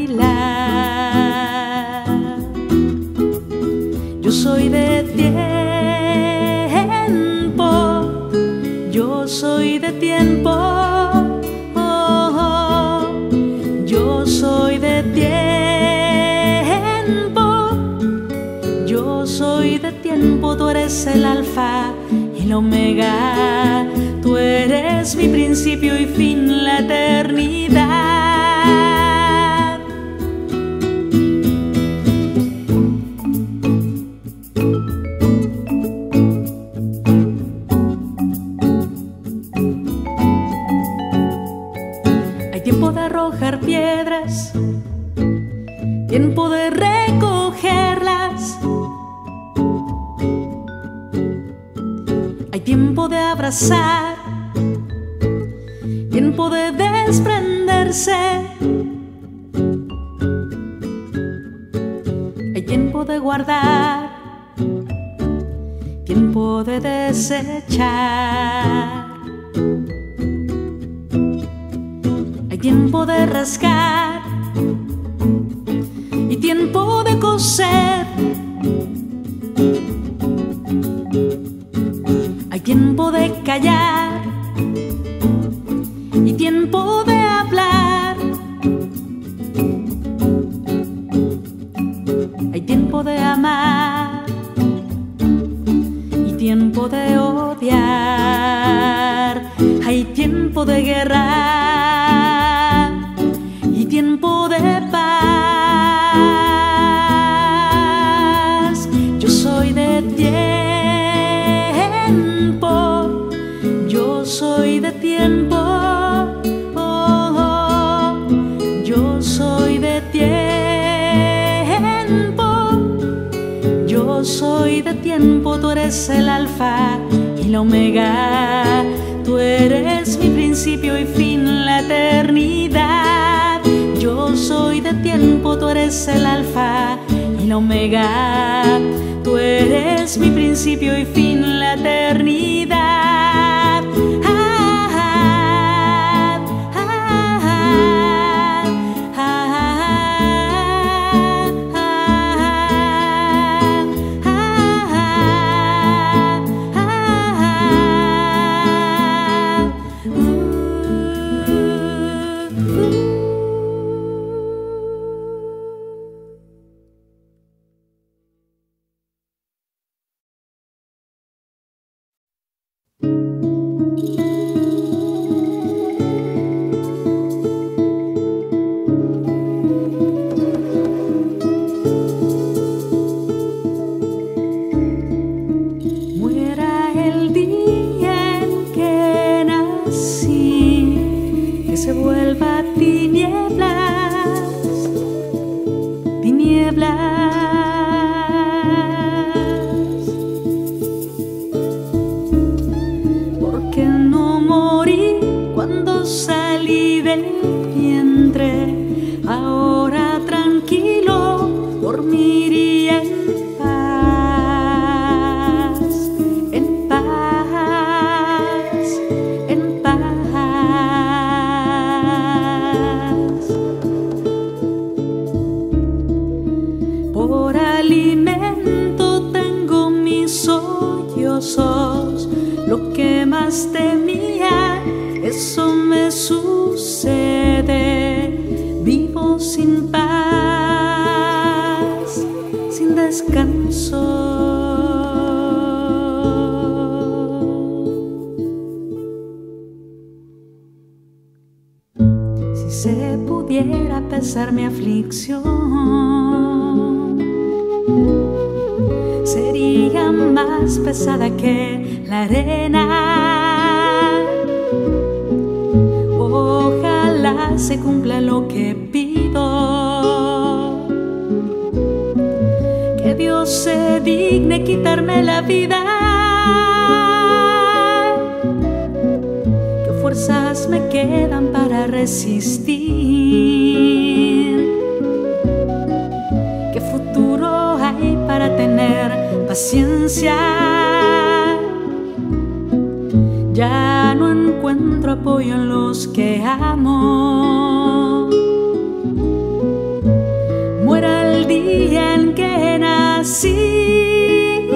bailar. Yo soy de tiempo, yo soy de tiempo, oh, oh. Yo soy de tiempo, yo soy de tiempo. Tú eres el alfa y el omega, tú eres mi principio y fin, la eternidad. Tiempo de arrojar piedras, tiempo de recogerlas. Hay tiempo de abrazar, tiempo de desprenderse. Hay tiempo de guardar, tiempo de desechar. Tiempo de rascar y tiempo de coser. Hay tiempo de callar y tiempo de hablar. Hay tiempo de amar y tiempo de odiar. Hay tiempo de guerra, tiempo de paz. Yo soy de tiempo, yo soy de tiempo, oh, oh. Yo soy de tiempo, yo soy de tiempo. Tú eres el alfa y la omega, tú eres mi principio y fin, la eternidad. Yo soy de tiempo, tú eres el alfa y la omega, tú eres mi principio y fin, la eternidad. Ah, ah, ah, ah, pudiera pesar mi aflicción, sería más pesada que la arena. Ojalá se cumpla lo que pido, que Dios se digne quitarme la vida. ¿Qué fuerzas me quedan para resistir? ¿Qué futuro hay para tener paciencia? Ya no encuentro apoyo en los que amo. Muera el día en que nací,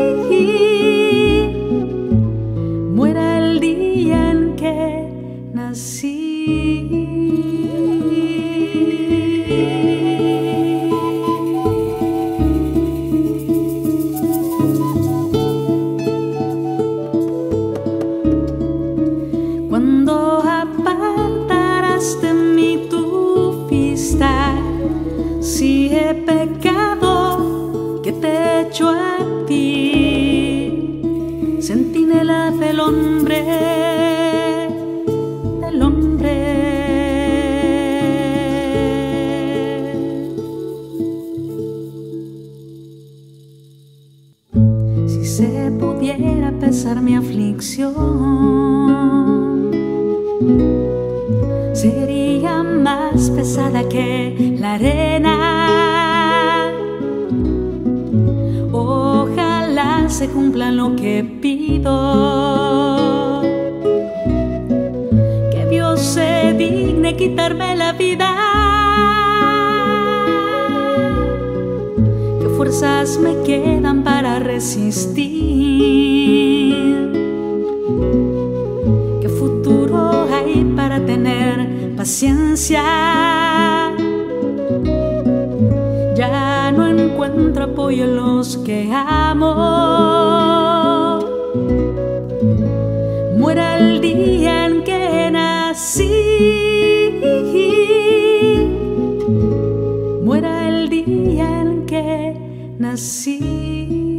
muera el día en que nací. Cuando apartarás de mí tu vista, si he pecado, ¿qué te he hecho a ti? Centinela del hombre, del hombre. Si se pudiera pesar mi aflicción, sería más pesada que la arena. Ojalá se cumpla lo que pido, que Dios se digne quitarme la vida. ¿Qué fuerzas me quedan para resistir? ¿Qué futuro hay para tener paciencia? Ya no encuentro apoyo en los que amo. Muera el día en que nací, muera el día en que nací.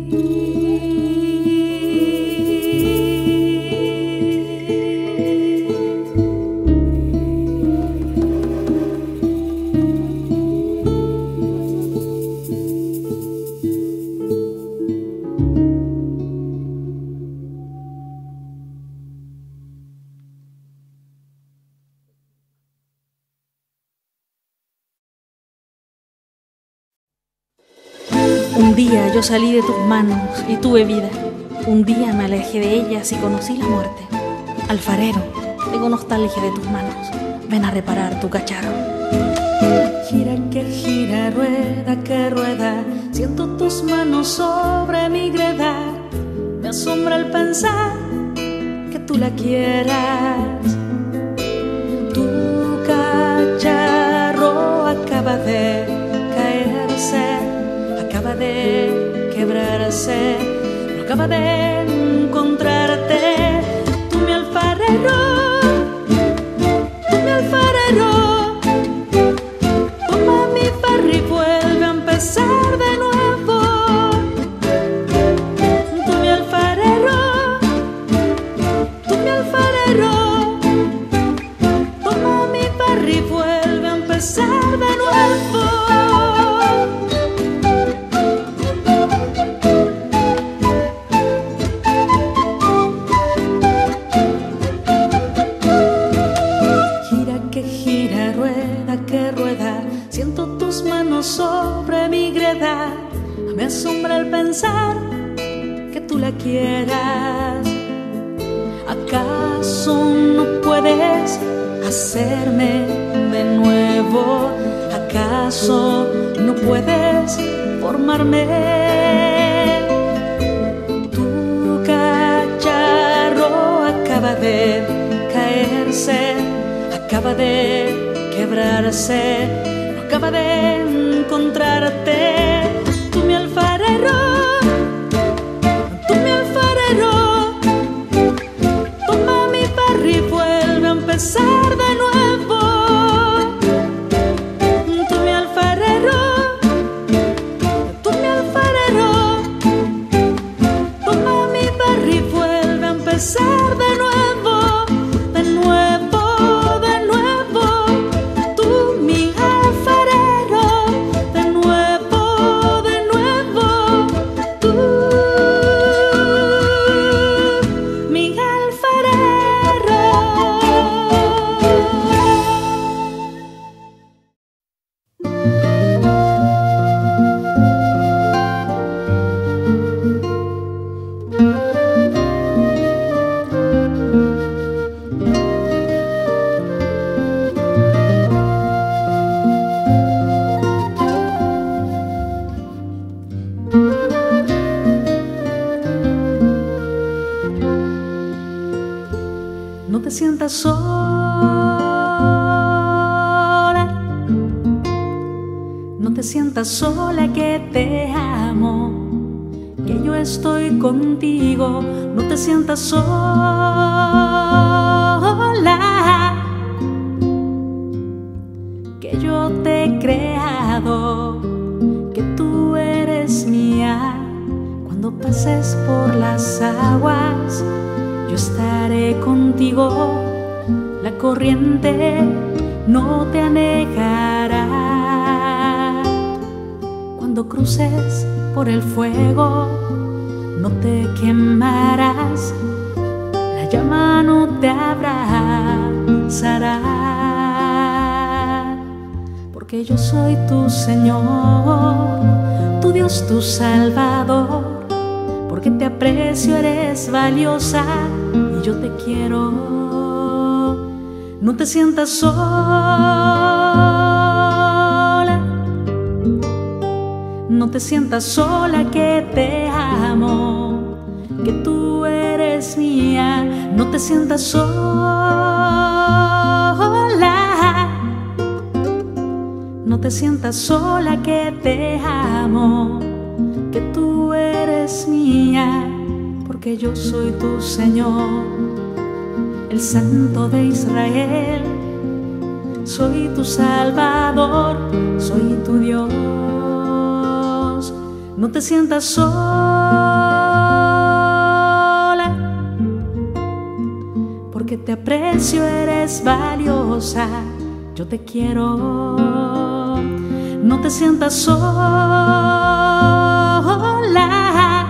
Un día yo salí de tus manos y tuve vida. Un día me alejé de ellas y conocí la muerte. Alfarero, tengo nostalgia de tus manos. Ven a reparar tu cacharro. Gira que gira, rueda que rueda, siento tus manos sobre mi greda. Me asombra el pensar que tú la quieras. Tu cacharro acaba de caerse, acaba de quebrarse, no acaba de encontrarte. Tú mi alfarero, tú mi alfarero, toma mi barro y vuelve a empezar de nuevo. Tú mi alfarero, tú mi alfarero, toma mi barro y vuelve a empezar de nuevo. Sobre mi greda, me asombra el pensar que tú la quieras. ¿Acaso no puedes hacerme de nuevo? ¿Acaso no puedes formarme? Tu cacharro acaba de caerse, acaba de quebrarse, acaba de encontrarte. Tú mi alfarero, tú mi alfarero, toma mi barro y vuelve a empezar de nuevo. Tú mi alfarero, tú mi alfarero, sientas sola, que te amo, que yo estoy contigo. No te sientas sola, que yo te he creado, que tú eres mía. Cuando pases por las aguas, yo estaré contigo. La corriente no te anegará. Cuando cruces por el fuego, no te quemarás. La llama no te abrazará, porque yo soy tu Señor, tu Dios, tu Salvador. Porque te aprecio, eres valiosa y yo te quiero. No te sientas sola, no te sientas sola, que te amo, que tú eres mía. No te sientas sola, no te sientas sola, que te amo, que tú eres mía, porque yo soy tu Señor, el Santo de Israel. Soy tu Salvador, soy tu Dios. No te sientas sola, porque te aprecio, eres valiosa, yo te quiero. No te sientas sola,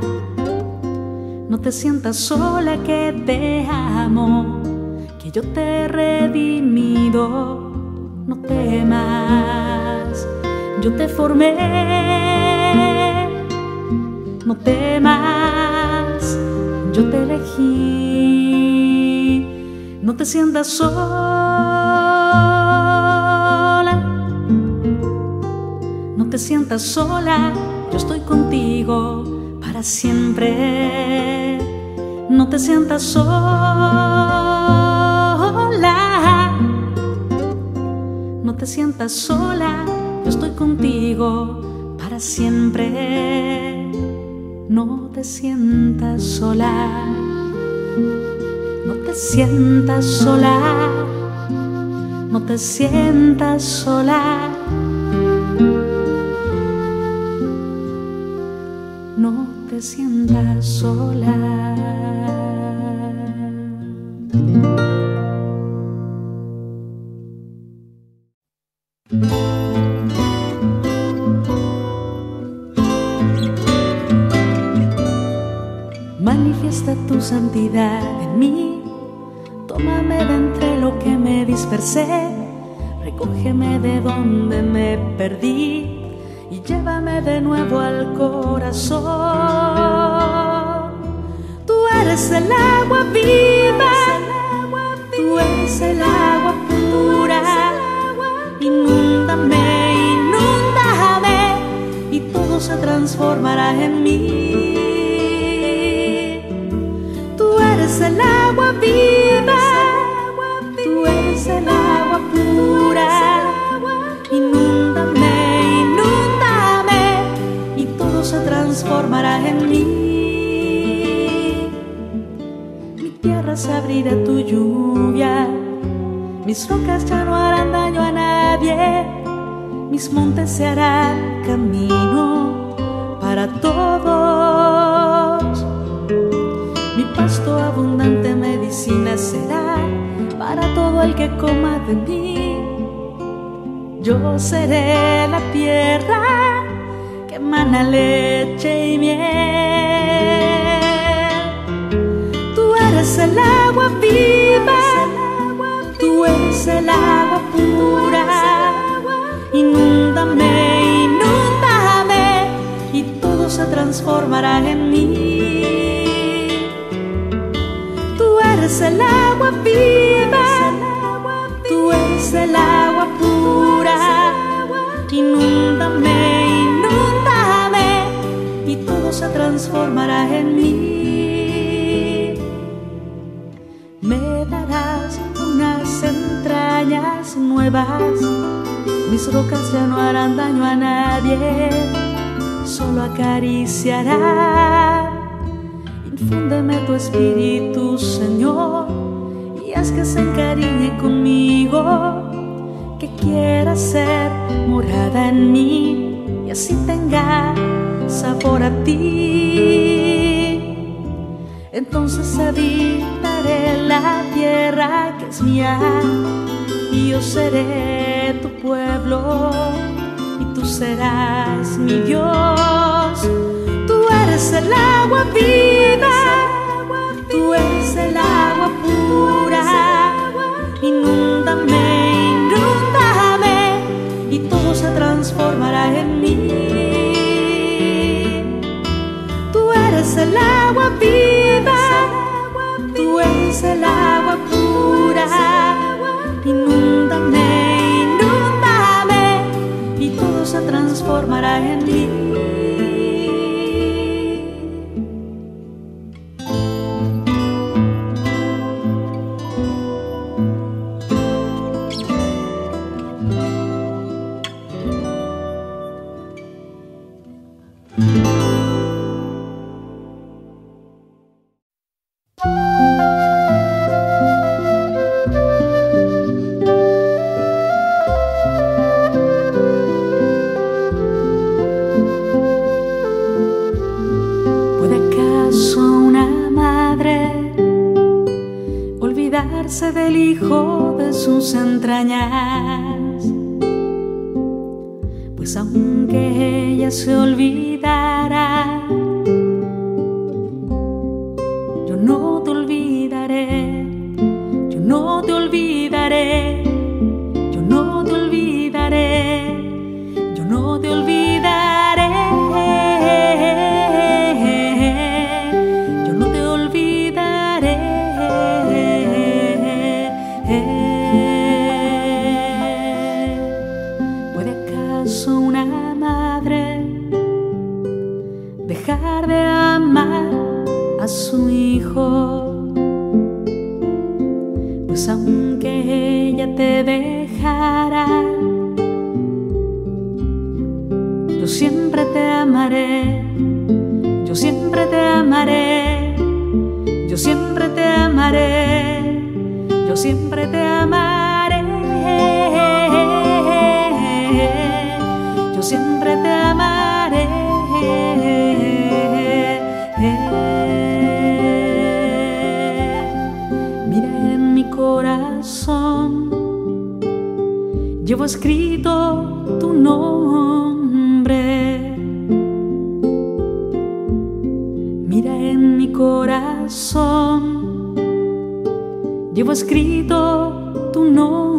no te sientas sola, que te amo, que yo te he redimido. No temas, yo te formé. No temas, yo te elegí. No te sientas sola, no te sientas sola, yo estoy contigo para siempre. No te sientas sola, no te sientas sola, yo estoy contigo para siempre. No te sientas sola, no te sientas sola, no te sientas sola. No te sientas sola. Manifiesta tu santidad en mí, tómame de entre lo que me dispersé, recógeme de donde me perdí y llévame de nuevo al corazón. Tú eres el agua viva, tú eres el agua pura. Inúndame, inúndame y todo se transformará en mí. Tú eres el agua viva, tú eres el agua pura. Inúndame, inúndame y todo se transformará en mí. Mi tierra se abrirá a tu lluvia, mis rocas ya no harán daño a nadie, mis montes se harán camino para todos. Mi pasto abundante medicina será para todo el que coma de mí. Yo seré la tierra que emana leche y miel. Tú eres el agua viva, tú eres el agua pura. Inúndame, inúndame y todo se transformará en mí. Tú eres el agua viva, tú eres el agua pura. Inúndame, inúndame y todo se transformará en mí. Me darás unas entrañas nuevas, Mis rocas ya no harán daño a nadie, solo acariciarán. Infúndeme tu espíritu, Señor, y haz que se encariñe conmigo, que quiera ser morada en mí y así tenga sabor a ti. Entonces habitaré la tierra que es mía y yo seré tu pueblo y tú serás mi Dios. Tú eres el agua viva, tú eres el agua pura. Inúndame, inúndame y todo se transformará en mí. Tú eres el agua viva, tú eres el agua pura. Inúndame, inúndame y todo se transformará en mí. Del hijo de sus entrañas, pues aunque ella se olvidara, yo no te olvidaré, yo no te olvidaré, yo no te olvidaré, yo no te olvidaré, yo no te olvidaré. ¿Puede acaso una madre dejar de amar a su hijo? Pues aunque ella te dejara, yo siempre te amaré, yo siempre te amaré, yo siempre te amaré, yo siempre te amaré, yo siempre te amaré. Mira en mi corazón, llevo escrito tu nombre. Mira en mi corazón, llevo escrito tu nombre.